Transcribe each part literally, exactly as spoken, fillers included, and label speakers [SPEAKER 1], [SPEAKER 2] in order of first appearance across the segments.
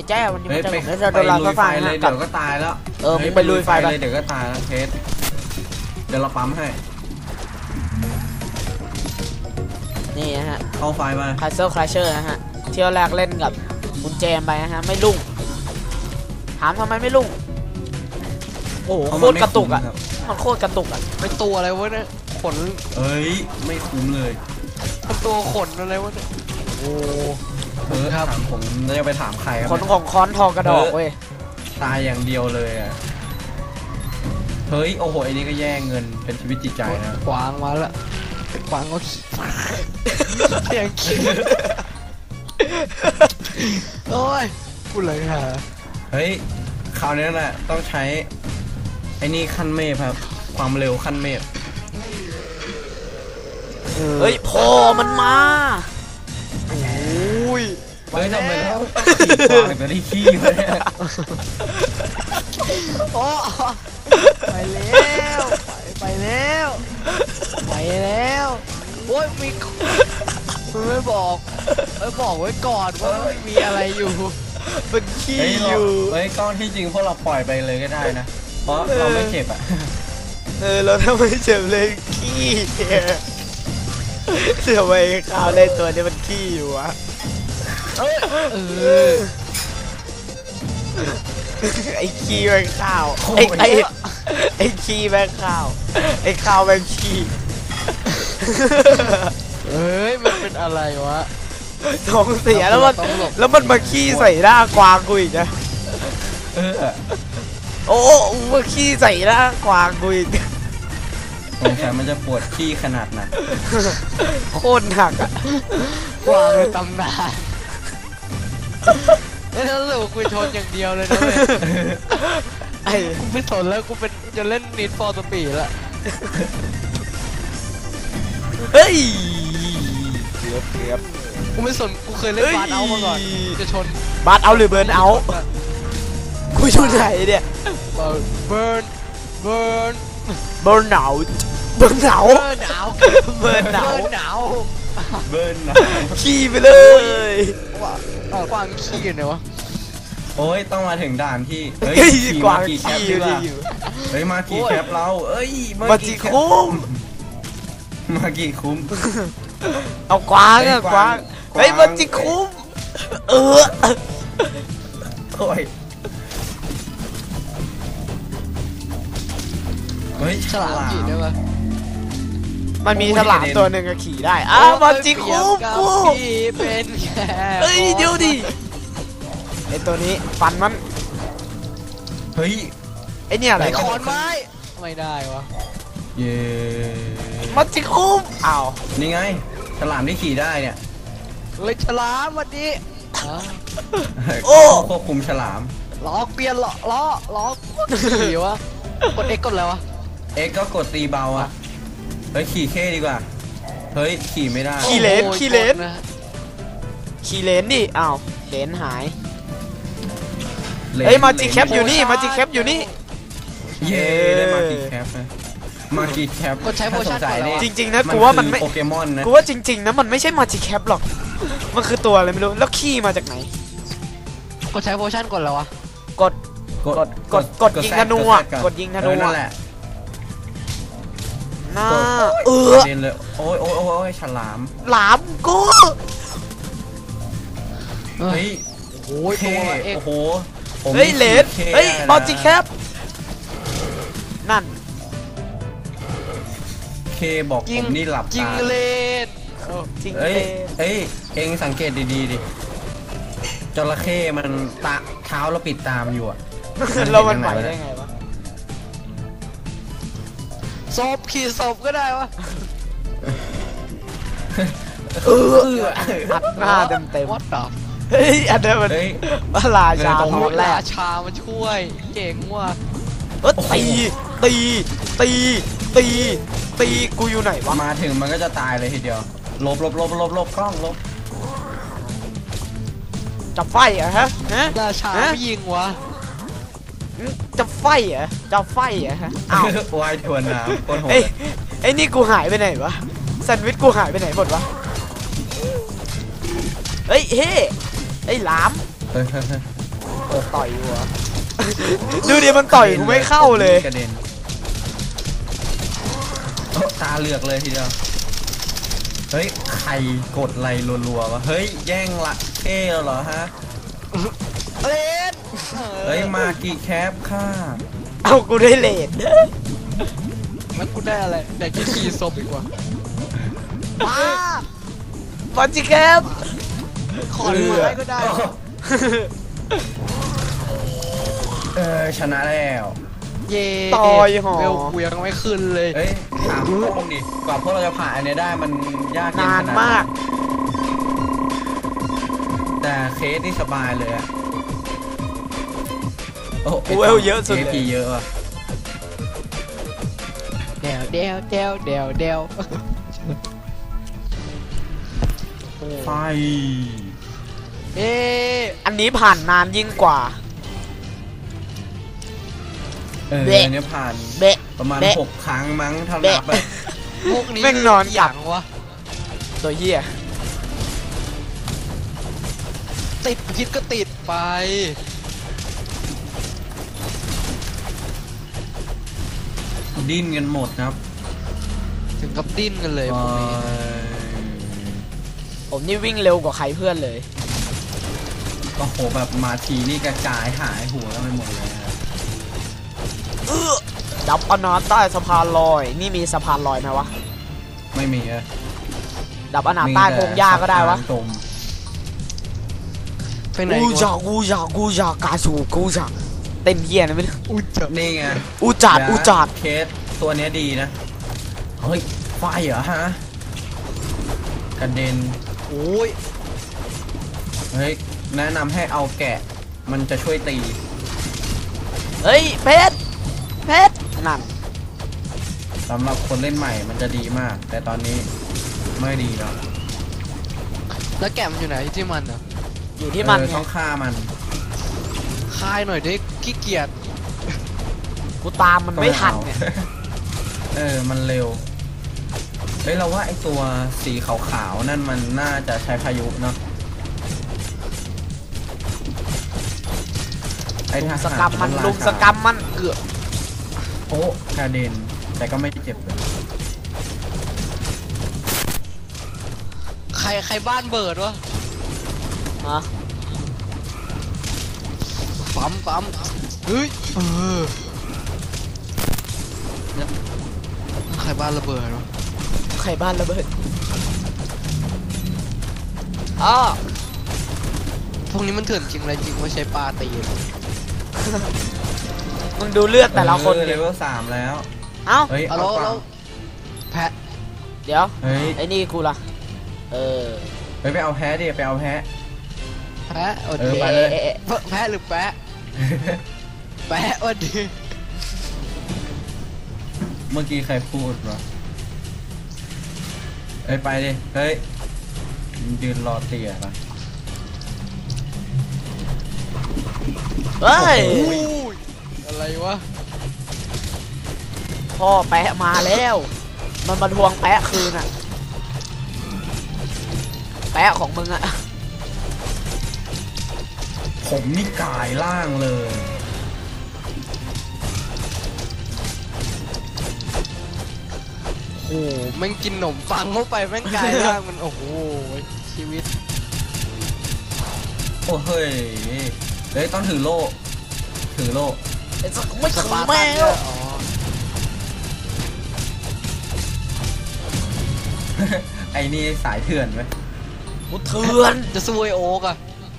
[SPEAKER 1] แจ้วันนี้มันจะ
[SPEAKER 2] ไป
[SPEAKER 1] จะโดนเราไฟ
[SPEAKER 2] เลยเดี๋ยวก็ตายแล้ว
[SPEAKER 1] เออมึงไปลุยไฟไป
[SPEAKER 2] เดี๋ยวก็ตายแล้วเคสเดี๋ยวเราปั๊มให้
[SPEAKER 1] นี่ฮะ
[SPEAKER 2] เข้าไฟมา
[SPEAKER 1] คาสเซิลคลาเชอร์นะฮะเที่ยวแรกเล่นกับคุณเจมไปนะฮะไม่ลุ่งถามทำไมไม่ลุ่งโอ้โหโคตรกระตุกอ่ะมันโคตรกระตุกอ่ะ
[SPEAKER 3] เป็นตัวอะไรวะเนี่ยขน
[SPEAKER 2] เอ้ยไม่คุ้มเลย
[SPEAKER 3] เป็นตัวขนอะไรวะเนี่ย
[SPEAKER 1] โอ้
[SPEAKER 2] เออถามผมจะไปถามใคร
[SPEAKER 1] ขนของค้อนทองกระดอกเว้ย
[SPEAKER 2] ตายอย่างเดียวเลยอ่ะเฮ้ยโอ้โหไอ้นี่ก็แย่งเงินเป็นชีวิตจิตใจนะ
[SPEAKER 3] กวางมาละกวางก็เสียงขี้โอ้ยพูดเลยฮะ
[SPEAKER 2] เฮ้ยคราวนี้แหละต้องใช้ไอ้นี่ขั้นเมฆครับความเร็วขั้นเมฆ
[SPEAKER 1] เฮ้ยพอมันมา
[SPEAKER 3] โอ้ย
[SPEAKER 2] เฮ้ยทำไมแล้วกวางตัวนี้ขี้เลย
[SPEAKER 3] โอ้ไปแล้วไปแล้วไปแล้วโอ้ยมีมันไม่บอกไม่บอกไว้ก่อนว่ามีอะไรอยู่
[SPEAKER 1] มันขี้อยู่
[SPEAKER 2] เฮ้ยก้อนที่จริงพวกเราปล่อยไปเลยก็ได้นะเพราะเราไม่เจ็บอ่ะ
[SPEAKER 1] เออเราทำไมเจ็บเลยขี้ทำไมข้าวในตัวนี้มันขี้อยู่วะ
[SPEAKER 3] เออ
[SPEAKER 1] ไอ้ขี้แมงข้าวไอ้ไอ้ไอ้ขี้แมงข้าวไอ้ข้าวแมงขี้
[SPEAKER 3] เฮ้ยมันเป็นอะไรวะ
[SPEAKER 1] ท้องเสียแล้วมันแล้วมันมาขี้ใส่หน้ากวางกูอีกนะโอ้มาขี้ใส่หน้ากวางกูอีก
[SPEAKER 2] สงสัยมันจะปวดขี้ขนาดนั้น
[SPEAKER 1] โคตรหนักอ่ะ
[SPEAKER 3] กวางในตำนานแล้วถ้าเราคุยชนอย่างเดียวเลยนะเว้ยไอ้กูไม่สนแล้วกูเป็นจะเล่น Need for Speed ละ
[SPEAKER 1] เฮ้ยเกือบเกือบ
[SPEAKER 3] กูไม่สนกูเคยเล่นบาร์เอามาก่อนจะชน
[SPEAKER 1] บาร์เอาหรือเบิร์นเอากูอยู่ไหนเนี่ย
[SPEAKER 3] เบิร์นเบิร์นเบิร์น
[SPEAKER 1] เบิร์นหนาวเบิร์นหนาว
[SPEAKER 3] เบิร์นหนาว
[SPEAKER 1] เบิร์นหนาว
[SPEAKER 3] หนาว
[SPEAKER 2] เบิร์นหนาว
[SPEAKER 1] ขี้ไปเลย
[SPEAKER 3] กวางขี้อยู่ไหนวะ
[SPEAKER 2] โอ้ยต้องมาถึงด่านที่เฮ้ย
[SPEAKER 1] กวางขี้อยู่ดิ
[SPEAKER 2] เฮ้ยมากี่แคปเราเอ้ย
[SPEAKER 1] มากี่คุ้ม
[SPEAKER 2] มากี่คุ้ม
[SPEAKER 1] เอากวางอะกวางเฮ้ยมากี่คุ้มเออ
[SPEAKER 2] โอ้ยเฮ้ย
[SPEAKER 3] ฉลามขี่ได้ปะ
[SPEAKER 1] มันมีฉลามตัวหนึ่งก็ขี่ได้อ้าวมาจิคุ้มกู
[SPEAKER 3] เป็นแค่
[SPEAKER 1] เฮ้ยเดี๋ยวดิไอตัวนี้ฟันมัน
[SPEAKER 2] เฮ้ย
[SPEAKER 1] ไอเนี่ยอะไร
[SPEAKER 3] ขอนไม้ไม่ได้วะ
[SPEAKER 2] เย้
[SPEAKER 1] มาจิคุ้มอ้าว
[SPEAKER 2] นี่ไงฉลามที่ขี่ได้เนี่ย
[SPEAKER 3] เลยฉลามวันนี้
[SPEAKER 1] โอ้
[SPEAKER 2] ควบคุมฉลาม
[SPEAKER 3] ล้อเปลี่ยนล้อล้อล้อขี่วะกด X กดอะไรวะ
[SPEAKER 2] X ก็กดตีเบาอะเฮ้ยขี่เท่ดีกว่าเฮ้ยขี่ไม่ได้
[SPEAKER 1] ขี่เลนขี่เลนขี่เลนดิอ้าวเลนหายเฮ้ยมาจิแคปอยู่นี่มาจิแคปอยู่นี่
[SPEAKER 2] เย้ได้มาจิแคปนะมาจิแคป
[SPEAKER 3] ก็ใช้โพชั่น
[SPEAKER 1] จริงๆนะกูว่ามันไม่
[SPEAKER 2] โปเกมอนนะ
[SPEAKER 1] กูว่าจริงๆนะมันไม่ใช่มาจิแคปหรอกมันคือตัวอะไรไม่รู้แล้วขี้มาจากไหน
[SPEAKER 3] ก็ใช้โพชั่นกดแล้ววะ
[SPEAKER 1] กดกดกดกดยิงธนูอ่ะกดยิงธนู
[SPEAKER 2] นั่นแหละ
[SPEAKER 1] น่าเออ
[SPEAKER 2] เล่นเลยโอ้ยโอ้ยโอ้ยฉลาม
[SPEAKER 1] หลามกู
[SPEAKER 2] เฮ้ย
[SPEAKER 3] โอ้ยตัวเอ็ก
[SPEAKER 2] โอ้โห
[SPEAKER 1] เฮ้ยเลนเฮ้ยบอลจิแคปนั่น
[SPEAKER 2] เคบอกผมนี่หลับตา
[SPEAKER 3] จิงเลน
[SPEAKER 1] จิง
[SPEAKER 2] เอ้ย
[SPEAKER 1] เลน
[SPEAKER 2] เอ้ยเอ็งสังเกตดีๆดิจระเข้มันตาเท้าเราปิดตามอยู่อะ
[SPEAKER 1] เรามันไหวได้ไงวะ
[SPEAKER 3] ศพขี่ศพก็ได้วะ
[SPEAKER 1] เอออัดหน้าเต็มเต็ม
[SPEAKER 3] วัดดับ
[SPEAKER 1] เฮ้ยอันนั้นมันพระราชาตอนแรก
[SPEAKER 3] ชามันช่วยเก่งว่ะ
[SPEAKER 1] เออตีตีตีตีตีกูอยู่ไหนวะ
[SPEAKER 2] มาถึงมันก็จะตายเลยทีเดียวลบลบลบลบลบกล้องลบ
[SPEAKER 1] จับไฟเหรอฮะฮะ
[SPEAKER 3] ราชาไม่ยิงวะ
[SPEAKER 1] จับไฟเหรอจับไฟเหรอฮะอ้าว
[SPEAKER 2] วายทวนน้ำคนโหด
[SPEAKER 1] เอ้ยไอ้นี่กูหายไปไหนวะแซนด์วิชกูหายไปไหนหมดวะเฮ้ยเฮ้ไอ้หลาม
[SPEAKER 3] ต่อยอยู่เหรอ
[SPEAKER 1] ดูดิมันต่อยกูไม่เข้าเลย
[SPEAKER 2] กระเด็นโอ้ตาเหลือกเลยทีเดียวเฮ้ยใครกดไลค์รัวๆวะเฮ้ยแย่งละเอ้เหรอฮะ
[SPEAKER 3] เล่น
[SPEAKER 2] เฮ้ยมากี่แคปค่ะ
[SPEAKER 1] เอากูได้เลด
[SPEAKER 3] มันกูได้อะไรได้แค่ขี่ศพดีกว่ามา
[SPEAKER 1] บอลจิแคป
[SPEAKER 3] ขอดูไม้ก็ได้
[SPEAKER 2] เออชนะแล้ว
[SPEAKER 3] เย่
[SPEAKER 1] ต่อยหอ
[SPEAKER 3] เวลกูยังไม่ขึ้นเลย
[SPEAKER 2] เฮ้ยถามพวกดิกว่าพวกเราจะผ่านอันนี้ได้มันยากเย็น
[SPEAKER 1] นา
[SPEAKER 2] ข
[SPEAKER 1] น
[SPEAKER 2] นาดไห
[SPEAKER 1] มาก
[SPEAKER 2] แต่เคสนี่สบายเลยอะโอ้
[SPEAKER 1] กูเวลเยอะสุด
[SPEAKER 2] เค
[SPEAKER 1] เล
[SPEAKER 2] พี
[SPEAKER 1] ย
[SPEAKER 2] เยอะว่ะ
[SPEAKER 3] เดวเดวเดวเดวเดว
[SPEAKER 2] ไฟ
[SPEAKER 3] เอ๊ะ
[SPEAKER 1] อันนี้ผ่านนานยิ่งกว่า
[SPEAKER 2] เออ
[SPEAKER 1] เบะ
[SPEAKER 2] อันนี้ผ่าน
[SPEAKER 1] เบะ
[SPEAKER 2] ประมาณ
[SPEAKER 1] เบะ
[SPEAKER 2] หกครั้งมั้งเท่า
[SPEAKER 1] เบะ
[SPEAKER 2] นับอะ
[SPEAKER 3] พวกนี้
[SPEAKER 1] แม่งนอนกัด
[SPEAKER 3] ย่างวะ
[SPEAKER 1] ตัวเหี้ย
[SPEAKER 3] ติดพิษก็ติดไป
[SPEAKER 2] ดิ้นกันหมดครับ
[SPEAKER 3] ถึงกับดิ้นกันเลยพวกนี้
[SPEAKER 2] เอ่อ
[SPEAKER 1] ผมนี่วิ่งเร็วกว่าใครเพื่อนเลย
[SPEAKER 2] โอ้โหแบบมาทีนี่กระจายหายหัวไปหมดเลยอะ
[SPEAKER 1] เออดับอนาถใต้สะพานลอย นี่มีสะพานลอยไหมวะ
[SPEAKER 2] ไม่มีอะ
[SPEAKER 1] ดับอนาถใต้พงหญ้าก็ได้วะ
[SPEAKER 2] มีแต่สะพานตม
[SPEAKER 3] ไปไหน
[SPEAKER 1] กู
[SPEAKER 3] วะ
[SPEAKER 1] อยากกูอยากกูอยากกาสูกูอยากเต้นเหี้ยนะไม่รู้
[SPEAKER 3] อุ้ยเจ็บ
[SPEAKER 2] นี่ไง
[SPEAKER 1] อูจัดอูจัด
[SPEAKER 2] เคสตัวเนี้ยดีนะ เฮ้ย ไฟเหรอฮะ กระเด็น
[SPEAKER 3] โอ้ย
[SPEAKER 2] เฮ้ย แนะนำให้เอาแกะ มันจะช่วยตี
[SPEAKER 1] เฮ้ยเพชรเพชรนั่น
[SPEAKER 2] สำหรับคนเล่นใหม่มันจะดีมาก แต่ตอนนี้ไม่ดีแล้ว
[SPEAKER 3] แล้วแกะมันอยู่ไหนที่มันอ่ะ
[SPEAKER 1] อยู่ที่มัน
[SPEAKER 2] เออ
[SPEAKER 1] ไง
[SPEAKER 2] ต้องฆ่ามัน
[SPEAKER 3] คายหน่อยดิขี้เกียจ
[SPEAKER 1] กูตามมันไม่ทันเนี่ย
[SPEAKER 2] เออ มันเร็ว เฮ้ย เราว่าไอตัวสีขาวๆ นั่นมันน่าจะใช้พายุเนาะ ไอทหาร
[SPEAKER 1] สกรรมมันลุมสกรรมมันเกือบ
[SPEAKER 2] โอ้กระเด็น แต่ก็ไม่เจ็บเลย
[SPEAKER 3] ใครใครบ้านเบิดวะ
[SPEAKER 1] ฮะ
[SPEAKER 3] ปั๊มปั๊มเฮ้ยเออเนี่ยใครบ้านระเบิดวะ
[SPEAKER 1] ใครบ้านระเบิดอ้อ
[SPEAKER 3] พวกนี้มันเถื่อนจริงอะไรจริงว่าใช้ปลาตีเลย
[SPEAKER 1] มึงดูเลือดแต่ละคน
[SPEAKER 2] เออ
[SPEAKER 1] ดิ
[SPEAKER 2] เลเวลสามแล้ว
[SPEAKER 1] เอ้า
[SPEAKER 2] เฮ้ย
[SPEAKER 3] เอา
[SPEAKER 2] เอา
[SPEAKER 3] แล้ว
[SPEAKER 2] ก
[SPEAKER 3] แล้
[SPEAKER 2] ล่อ
[SPEAKER 3] ว
[SPEAKER 2] ง
[SPEAKER 3] แพะ
[SPEAKER 1] เดี๋ยว
[SPEAKER 2] เฮ้ย
[SPEAKER 1] ไอ้นี่กูล่ะเออ
[SPEAKER 2] เฮ้ยไปเอาแพ้ดิไปเอาแพ้
[SPEAKER 3] แพะอด
[SPEAKER 2] เอ
[SPEAKER 3] ดี
[SPEAKER 2] อไปเลย
[SPEAKER 1] อ๊ะอ๊ะ
[SPEAKER 3] แพะแพะหรือแปะแปะอดดี
[SPEAKER 2] เมื่อกี้ใครพูดวะเอ้ยไปดิ เฮ้ยยืนรอเตียปะ
[SPEAKER 1] เฮ้ย
[SPEAKER 3] อุ้ยอะไรวะ
[SPEAKER 1] พ่อแปะมาแล้ว มันมาทวงแปะคืนอ่ะ แปะของมึงอ่ะ
[SPEAKER 2] ผมนี่กายล่างเลย
[SPEAKER 3] โอ้โหแม่งกินขนมปังเข้าไปแม่งกลายร่างมันโอ้โหชีวิต
[SPEAKER 2] โอ้เฮ้ย เฮ้ยต้องถือโล่ ถือโล่
[SPEAKER 1] ไอ้สักไม่
[SPEAKER 3] ส
[SPEAKER 1] ถึง
[SPEAKER 3] ปาร์ตั
[SPEAKER 1] แม่
[SPEAKER 3] น
[SPEAKER 1] ง
[SPEAKER 3] เนี่ยอ๋อ
[SPEAKER 2] ไอ้นี่สายเถื่อนไหม
[SPEAKER 1] กูเถื่อน
[SPEAKER 3] จะซวยโอ๊กอะ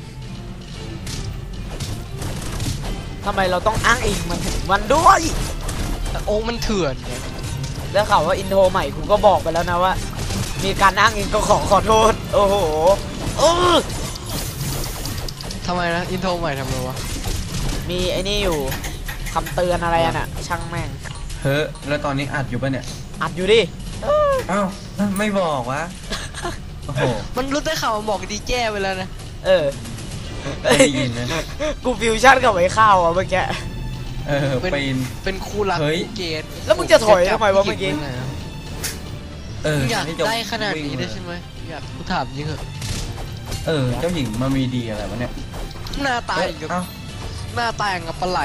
[SPEAKER 1] ทำไมเราต้องอ้างอิงมันถึงมันด้วย
[SPEAKER 3] แต่โอ๊กมันเถื่อนไง
[SPEAKER 1] แล้วข่าวว่าอินโทรใหม่กูก็บอกไปแล้วนะว่า มีการอ้างอิงก็ขอขอโทษ โอ้โหเออ
[SPEAKER 3] ทำไมนะอินโทรใหม่ทำไมวะ
[SPEAKER 1] มีไอ้นี่อยู่คำเตือนอะไรอะน่ะ ช่างแม่ง
[SPEAKER 2] เฮ้ยแล้วตอนนี้อัดอยู่ปะเนี่ย
[SPEAKER 1] อัดอยู่ดิ
[SPEAKER 2] เอ้าไม่บอกวะ โอ้โห
[SPEAKER 3] มันรู้ได้ข่าวมันบอกดีแจ้ไปแล้วนะ
[SPEAKER 1] เออ
[SPEAKER 2] ไม่ได้ยินนะ
[SPEAKER 1] กูฟิวชั่นกับไอ้ข้าวอ่ะเมื่อกี้
[SPEAKER 2] เออ
[SPEAKER 3] เป็น
[SPEAKER 2] ปีน
[SPEAKER 3] เป็นคู่รัก
[SPEAKER 2] เฮ้ย
[SPEAKER 3] คู่เกย์
[SPEAKER 1] แล้วมึงจะถอยทำไมวะเมื่อกี้
[SPEAKER 2] เออ
[SPEAKER 3] มึงอยาก
[SPEAKER 2] ให้จบ
[SPEAKER 3] ได้ขนาดนี้
[SPEAKER 2] วิ่ง
[SPEAKER 3] ได้ใช่ไหมอยากกูถามจริงเหอะ
[SPEAKER 2] เออ เจ้าหญิงมามีดีอะไรวะเนี่ย
[SPEAKER 3] หน้าตาอย่างกับ
[SPEAKER 2] เอ้า
[SPEAKER 3] หน้าตาอย่างกับปลาไหล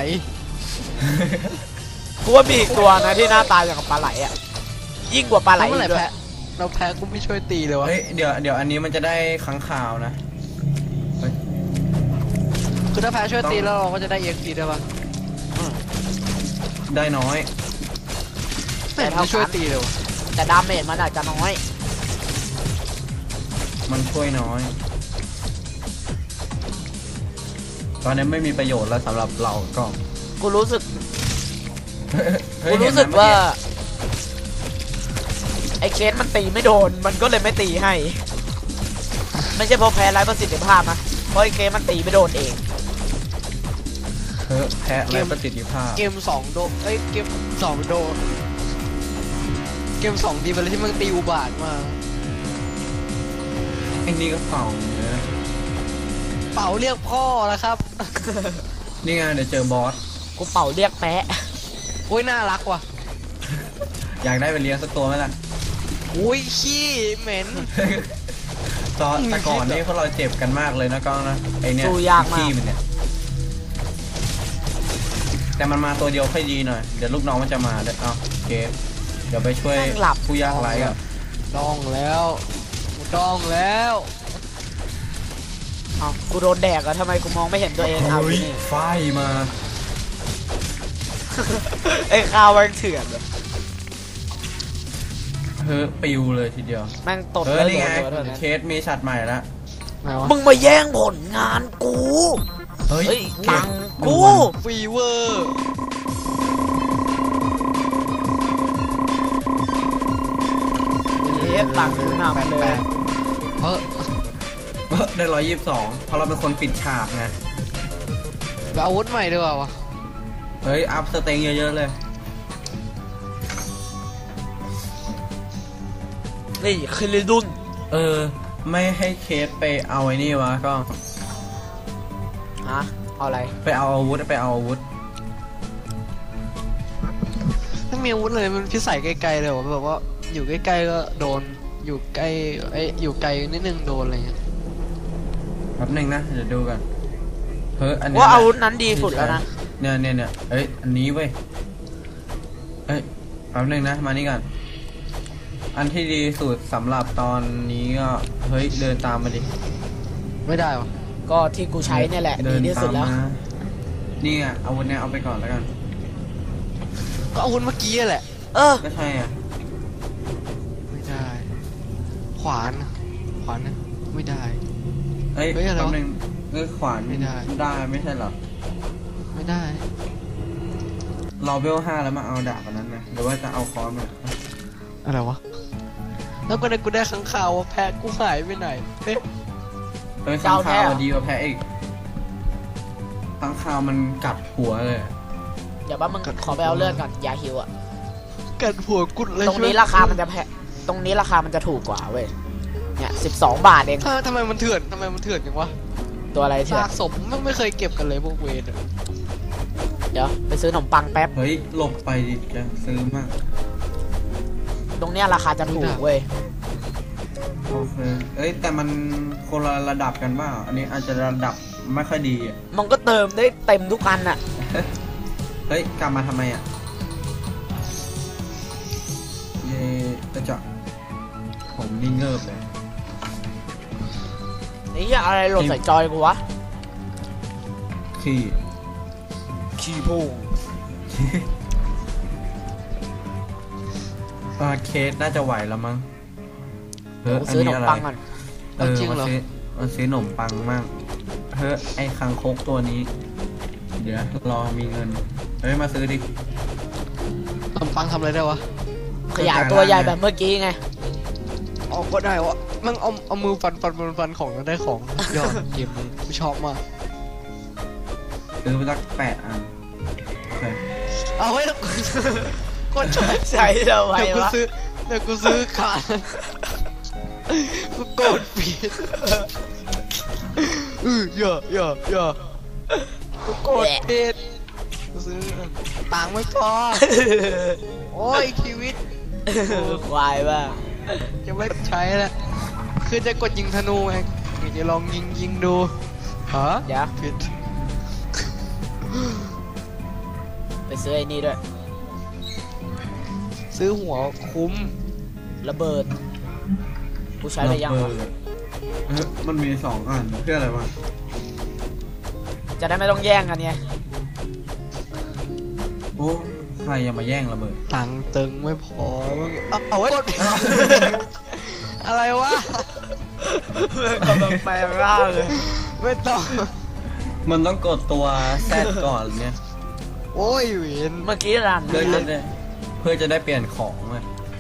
[SPEAKER 1] กูว่ามีอีกตัวนะที่หน้าตาอย่างกับปลาไหลอ่ะยิ่งกว่าปลาไหล
[SPEAKER 3] เมื่อไหร่
[SPEAKER 1] อีกด้วย
[SPEAKER 3] แพ้เราแพ้กูไม่ช่วยตีเลยวะ
[SPEAKER 2] เฮ้ยเดี๋ยวเดี๋ยวอันนี้มันจะได้ค้างคาวนะเฮ้ย
[SPEAKER 3] คือถ้าแพ้ช่วยตีแล้วเราก็จะได้เอ็กซ์ตีได้ปะ
[SPEAKER 2] ได้น้อย
[SPEAKER 3] ไม่เห็นจะช่วยตีเลยวะ
[SPEAKER 1] แต่ดาเมจมันอาจจะน้อย
[SPEAKER 2] มันช่วยน้อย ตอนนี้ไม่มีประโยชน์แล้วสำหรับเราก็
[SPEAKER 1] กูรู้สึก
[SPEAKER 2] เฮ้
[SPEAKER 1] กู
[SPEAKER 2] ย
[SPEAKER 1] รู้สึก
[SPEAKER 2] เห็นไหม
[SPEAKER 1] ว่า
[SPEAKER 2] เมื่อ
[SPEAKER 1] ไอ้เคสมันตีไม่โดนมันก็เลยไม่ตีให้ ไม่ใช่เพราะแพ้ไร้ประสิทธิภาพนะเพราะไอ้เคสมันตีไม่โดนเอง
[SPEAKER 2] เฮ้ยแพ้ไรประสิทธิภาพ
[SPEAKER 3] เกมสองโดเอ้ยเกมสองโดเกมสองดีไปเลยที่มันตีอุบาทมา
[SPEAKER 2] ไอ้นี่ก็เป่าเนื้อ
[SPEAKER 3] เป๋าเรียกพ่อแล้วครับ
[SPEAKER 2] นี่ไงเดี๋ยวเจอบอส
[SPEAKER 1] กูเป่าเรียกแปะ
[SPEAKER 3] โอ้ยน่ารักว่ะ
[SPEAKER 2] อยากได้ไปเลี้ยงสักตัวไหมล่ะ
[SPEAKER 3] อุ้ยขี้เหม็น
[SPEAKER 2] ตอนแต่ก่อนนี่พวกเราเจ็บกันมากเลยนะก้องนะไอเนี่ย
[SPEAKER 1] สู้ยากมาก
[SPEAKER 2] ขี้มันเนี่ยแต่มันมาตัวเดียวค่อยดีหน่อยเดี๋ยวลูกน้องมันจะมาเดี๋ยวเอาโอเคเดี๋ยวไปช่วยผู้ยากไร้อ่ะ
[SPEAKER 3] ดองแล้วกูดองแล้ว
[SPEAKER 1] เอ้ากูโดนแดกอะทำไมกูมองไม่เห็นตัวเองเอา
[SPEAKER 2] เฮ้ย
[SPEAKER 1] นี่
[SPEAKER 2] ไฟมา
[SPEAKER 1] ไอ้ข้าวมันเถื่อนเลย
[SPEAKER 2] เฮ้ยปิวเลยทีเดียว
[SPEAKER 1] แม่งตด
[SPEAKER 2] เฮ้
[SPEAKER 1] เลย ย
[SPEAKER 2] นี่ไง
[SPEAKER 1] โดนตัวนั้น
[SPEAKER 2] เคสมีชัดใหม่ละ
[SPEAKER 3] ไหนวะ
[SPEAKER 1] มึงมาแย่งผลงานกู
[SPEAKER 2] เฮ้ย
[SPEAKER 1] เฮ้ยตังค์กู
[SPEAKER 3] ฟีเวอร์
[SPEAKER 1] เฮ้ยตังค์กูหนักเลย
[SPEAKER 3] เออ
[SPEAKER 2] เฮ้ยได้ร้อยยี่สิบสองเพราะเราเป็นคนปิดฉากไง
[SPEAKER 3] ไปอาวุธใหม่ดีกว่าวะ
[SPEAKER 2] เฮ้ยอัพสเต็งเยอะๆเลย
[SPEAKER 1] นี่คือลิดุน
[SPEAKER 2] เออ ไม่ให้เคสไปเอาไอ้นี่วะก็
[SPEAKER 1] ฮะเอาอะไร
[SPEAKER 2] ไปเอาอาวุธไปเอาอาวุธ
[SPEAKER 3] ถ้ามีอาวุธเลยมันพิสัยไกลๆเลยวะแบบว่าอยู่ใกล้ๆก็โดนอยู่ใกล้ไอ้ยอยู่ไกลนิดนึงโดนอะไรเงี้ย
[SPEAKER 2] แป๊บหนึงนะเดี๋ยวดูกันเฮ้ยอันนี้
[SPEAKER 1] ว่าอาวุธนั้นดีสุดแล้วนะ
[SPEAKER 2] เนี่ยเนี่ยเนี่ยเอ้ยอันนี้เว้ยเอ้ยแป๊บหนึงนะมานี่กันอันที่ดีสุดสำหรับตอนนี้ก็เฮ้ยเดินตามมาดิ
[SPEAKER 3] ไม่ได้วะ
[SPEAKER 1] ก็ที่กูใช้เนี่ยแหละ
[SPEAKER 2] เดิ
[SPEAKER 1] ดี
[SPEAKER 2] น
[SPEAKER 1] ที่สุดแล้ว
[SPEAKER 2] ตามมานี่อ่ะอาวุธเนี่ยเอาไปก่อนแล้วกัน
[SPEAKER 3] ก็อาวุธเมื่อกี้แหละ
[SPEAKER 1] เออ
[SPEAKER 2] ก็ใช่อ่ะ
[SPEAKER 3] ไม่ได้ ขวานขวานนะไม่ได้
[SPEAKER 2] เอ้ย
[SPEAKER 3] เฮ้ยอะไรวะ
[SPEAKER 2] แป๊บหนึงเอ้ยขวาน
[SPEAKER 3] ไม่ได้
[SPEAKER 2] ได้ไม่ใช่เหรอ
[SPEAKER 3] ไม่ได้
[SPEAKER 2] รอเวลห้าแล้วมาเอาดาบอันนั้นไหมหรือว่าจะเอาค้อนมา
[SPEAKER 3] อะไรวะแล้วก็ได้กูได้ข้างข่าวว่าแพ้กูหายไปไหนเอ๊ะ
[SPEAKER 2] เฮ้ยข้างคาวดีกว่าแพ้อีกข้างคาวมันกัดหัวเลย
[SPEAKER 1] เดี๋ยวบ้ามึงขอไปเอาเลือดก่อนยาฮิวอะ
[SPEAKER 3] กัดหัวกุดเลย
[SPEAKER 1] ตรงนี้ราคามันจะแพงตรงนี้ราคามันจะถูกกว่าเว้ยเนี่ยสิบสองบาทเอง
[SPEAKER 3] ทำไมทำไมมันเถื่อนทำไมมันเถื่อนจังวะ
[SPEAKER 1] ตัวอะไรเถื่อ
[SPEAKER 3] ซาน กศพไม่ไม่เคยเก็บกันเลยพวกเวรอะ
[SPEAKER 1] เดี๋ยวไปซื้อขนมปังแป๊บ
[SPEAKER 2] เฮ้ยหลบไปดิจะซื้อมาก
[SPEAKER 1] ตรงเนี้ยราคาจะถูกเว้ย
[SPEAKER 2] โอเคเอ้ยแต่มันคนละระดับกันเปล่าอันนี้อาจจะระดับไม่ค่อยดีอ่ะ
[SPEAKER 1] มันก็เติมได้เต็มทุกอันอะ
[SPEAKER 2] เฮ้ยกลับมาทำไมอ่ะเย่จะเจาะผมนี่เงิบเลย
[SPEAKER 1] นี่เหี้ยอะไรหล่นใส่จอยกูวะ
[SPEAKER 2] ขี้
[SPEAKER 1] ขี้พุ่ง
[SPEAKER 2] อ่าเคสน่าจะไหวแล้วมั้งเฮ้
[SPEAKER 1] เดี๋ย
[SPEAKER 2] ยว
[SPEAKER 1] กู
[SPEAKER 2] อัน
[SPEAKER 1] ซื้อข
[SPEAKER 2] นี้
[SPEAKER 1] นม
[SPEAKER 2] อะไร
[SPEAKER 1] ปังก่อน
[SPEAKER 2] เออมาซื้อมาซื้อขนมปังมั่งเฮ้ยไอ้คังคกตัวนี้ เดี๋ยวรอมีเงินเฮ้ยมาซื้อดิ
[SPEAKER 3] ขนมปังทำอะไรได้วะ
[SPEAKER 1] ขยายตัวใหญ่แบบเมื่อกี้ไง
[SPEAKER 3] ออกก็ได้วะมันเอาเอามือฟันฟันฟันฟันของแล้วได้ของยอดเกมนี้กูชอบมาก
[SPEAKER 2] ซื้อไปสักแปดอันโอเค
[SPEAKER 3] เอาไว้แล้วก็ชอบ
[SPEAKER 1] ใช่ทำไม
[SPEAKER 3] เดี๋ยวกู
[SPEAKER 1] วะ
[SPEAKER 3] ซื้อเดี๋ยวกูซื้อขาดกูโกรธปีดอือเยอะเยอะเยอะกูโกรธปีดกูซื้อตังค์ไม่พอโอ้ยชีวิต
[SPEAKER 1] ควายบ้าง
[SPEAKER 3] จะไม่ใช้แล้วคือจะกดยิงธนูไงอยากจะลองยิงยิงดูฮะ
[SPEAKER 1] เดี๋ยว
[SPEAKER 3] ผิด
[SPEAKER 1] ไปซื้อไอ้นี่ด้วย
[SPEAKER 3] ซื้อหัวคุ้ม
[SPEAKER 1] ระเบิดกูใช้ไปยังวะ
[SPEAKER 2] เออมันมีสองอันเพื่ออะไรวะ
[SPEAKER 1] จะได้ไม่ต้องแย่งกันไง
[SPEAKER 2] โอ้ใครยังมาแย่งระเบิด
[SPEAKER 3] ตังค์ตึงไม่พอมึงเอาเอาไว้กด อะไรวะ
[SPEAKER 1] กำลังแปลงร่างเลย
[SPEAKER 3] ไม่ต้อง
[SPEAKER 2] มันต้องกดตัวแซดก่อนเนี่ย
[SPEAKER 3] โอ้ยเวน
[SPEAKER 1] เมื่อกี้รัน
[SPEAKER 2] เพื่อจะได้เพื่อจะได้เปลี่ยนของไง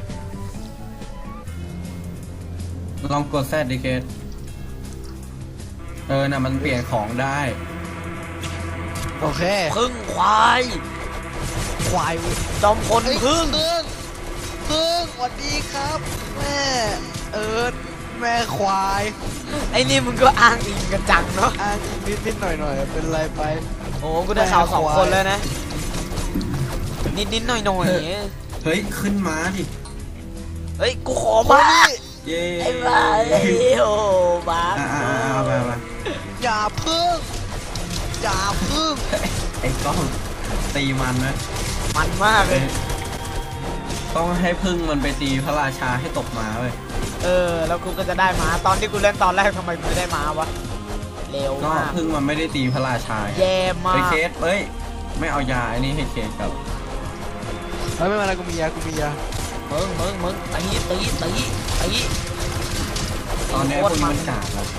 [SPEAKER 2] ลองกดแซดดิเคสเออน่ะมันเปลี่ยนของได้
[SPEAKER 3] โอเค
[SPEAKER 1] พึ่งควาย
[SPEAKER 3] ควายเว้ย
[SPEAKER 1] จอมพล
[SPEAKER 3] เฮ้ย
[SPEAKER 1] พึ่ง
[SPEAKER 3] พึ่งพึ่งสวัสดีครับ แม่เอิร์ธแม่ควาย
[SPEAKER 1] ไอ้นี่มึงก็อ้างอิงกันจังเนาะ
[SPEAKER 3] อ่านอีกนิดนิดหน่อยหน่อยเป็นไรไป
[SPEAKER 1] โอ้กูได้ข่าวสอง
[SPEAKER 3] แม่ควาย
[SPEAKER 1] คนแล้วนะ นิดนิดหน่อยหน่อย
[SPEAKER 2] เฮ้ยขึ้นมาดิ
[SPEAKER 1] เฮ้ยกูขอ
[SPEAKER 3] มา
[SPEAKER 1] มา
[SPEAKER 3] ดิ
[SPEAKER 2] เย้
[SPEAKER 1] ไอ้บ้าไอ้โอ้บ้า
[SPEAKER 2] อ่าอ่าเอาไปเอาไป
[SPEAKER 3] อย่าพึ่งอย่าพึ่ง
[SPEAKER 2] ไอ้กล้องตีมันนะ
[SPEAKER 1] มันมากเลย
[SPEAKER 2] ต้องให้พึ่งมันไปตีพระราชาให้ตกมาเว้ย
[SPEAKER 1] เออแล้วกูก็จะได้มาตอนที่กูเล่นตอนแรกทำไมกูไม่ได้มาวะเร็ว
[SPEAKER 2] ก็
[SPEAKER 1] มาก
[SPEAKER 2] พึ่งมันไม่ได้ตีพระราชาไง
[SPEAKER 1] แย่มา
[SPEAKER 2] ไอ้
[SPEAKER 1] ก
[SPEAKER 2] เคสเอ้ยไม่เอายาไอ้นี่ให้เคสกับ
[SPEAKER 3] ไม่ไม่เป็นไรกูมียากูมียา
[SPEAKER 1] มึงมึงมึงตีตีตีตี
[SPEAKER 2] ตอนนี้พวกนี้มันกาดแล้ว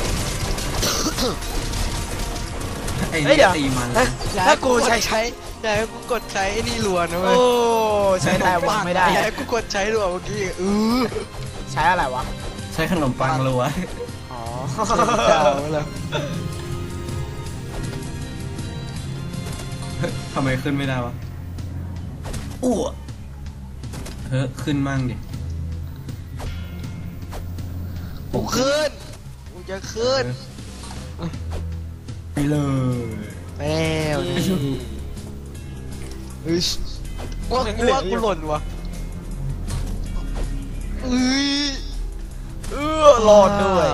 [SPEAKER 2] ไอ้
[SPEAKER 1] เฮ้ย
[SPEAKER 2] นี่
[SPEAKER 1] เดี๋ยว
[SPEAKER 2] ตีมัน
[SPEAKER 1] ถ้า
[SPEAKER 3] อย่
[SPEAKER 1] ถ้ากู
[SPEAKER 3] ให้
[SPEAKER 1] ใช้
[SPEAKER 3] ใช้อย่าให้กูกดใช้ไอ้นี่รัวนะเว้
[SPEAKER 1] โอ้
[SPEAKER 3] ย
[SPEAKER 1] ใช้แต่วางไม่ได้
[SPEAKER 3] อย่าให้กูกดใช้รัวเมื่อกี้เออ
[SPEAKER 1] ใช้อะไรวะ
[SPEAKER 2] ใช้ขนมปังรัว
[SPEAKER 1] อ๋อ
[SPEAKER 3] เจ้าแล้ว
[SPEAKER 2] ทำไมขึ้นไม่ได้วะอ้วเฮ้ยขึ้นมั่งดิ
[SPEAKER 3] กูขึ้นกูจะขึ้น
[SPEAKER 2] ไปเลย
[SPEAKER 3] แล้วเฮ้ยกูว่ากูว่ากูหล่นว่ะเอ้ย
[SPEAKER 1] เออรอดด้วย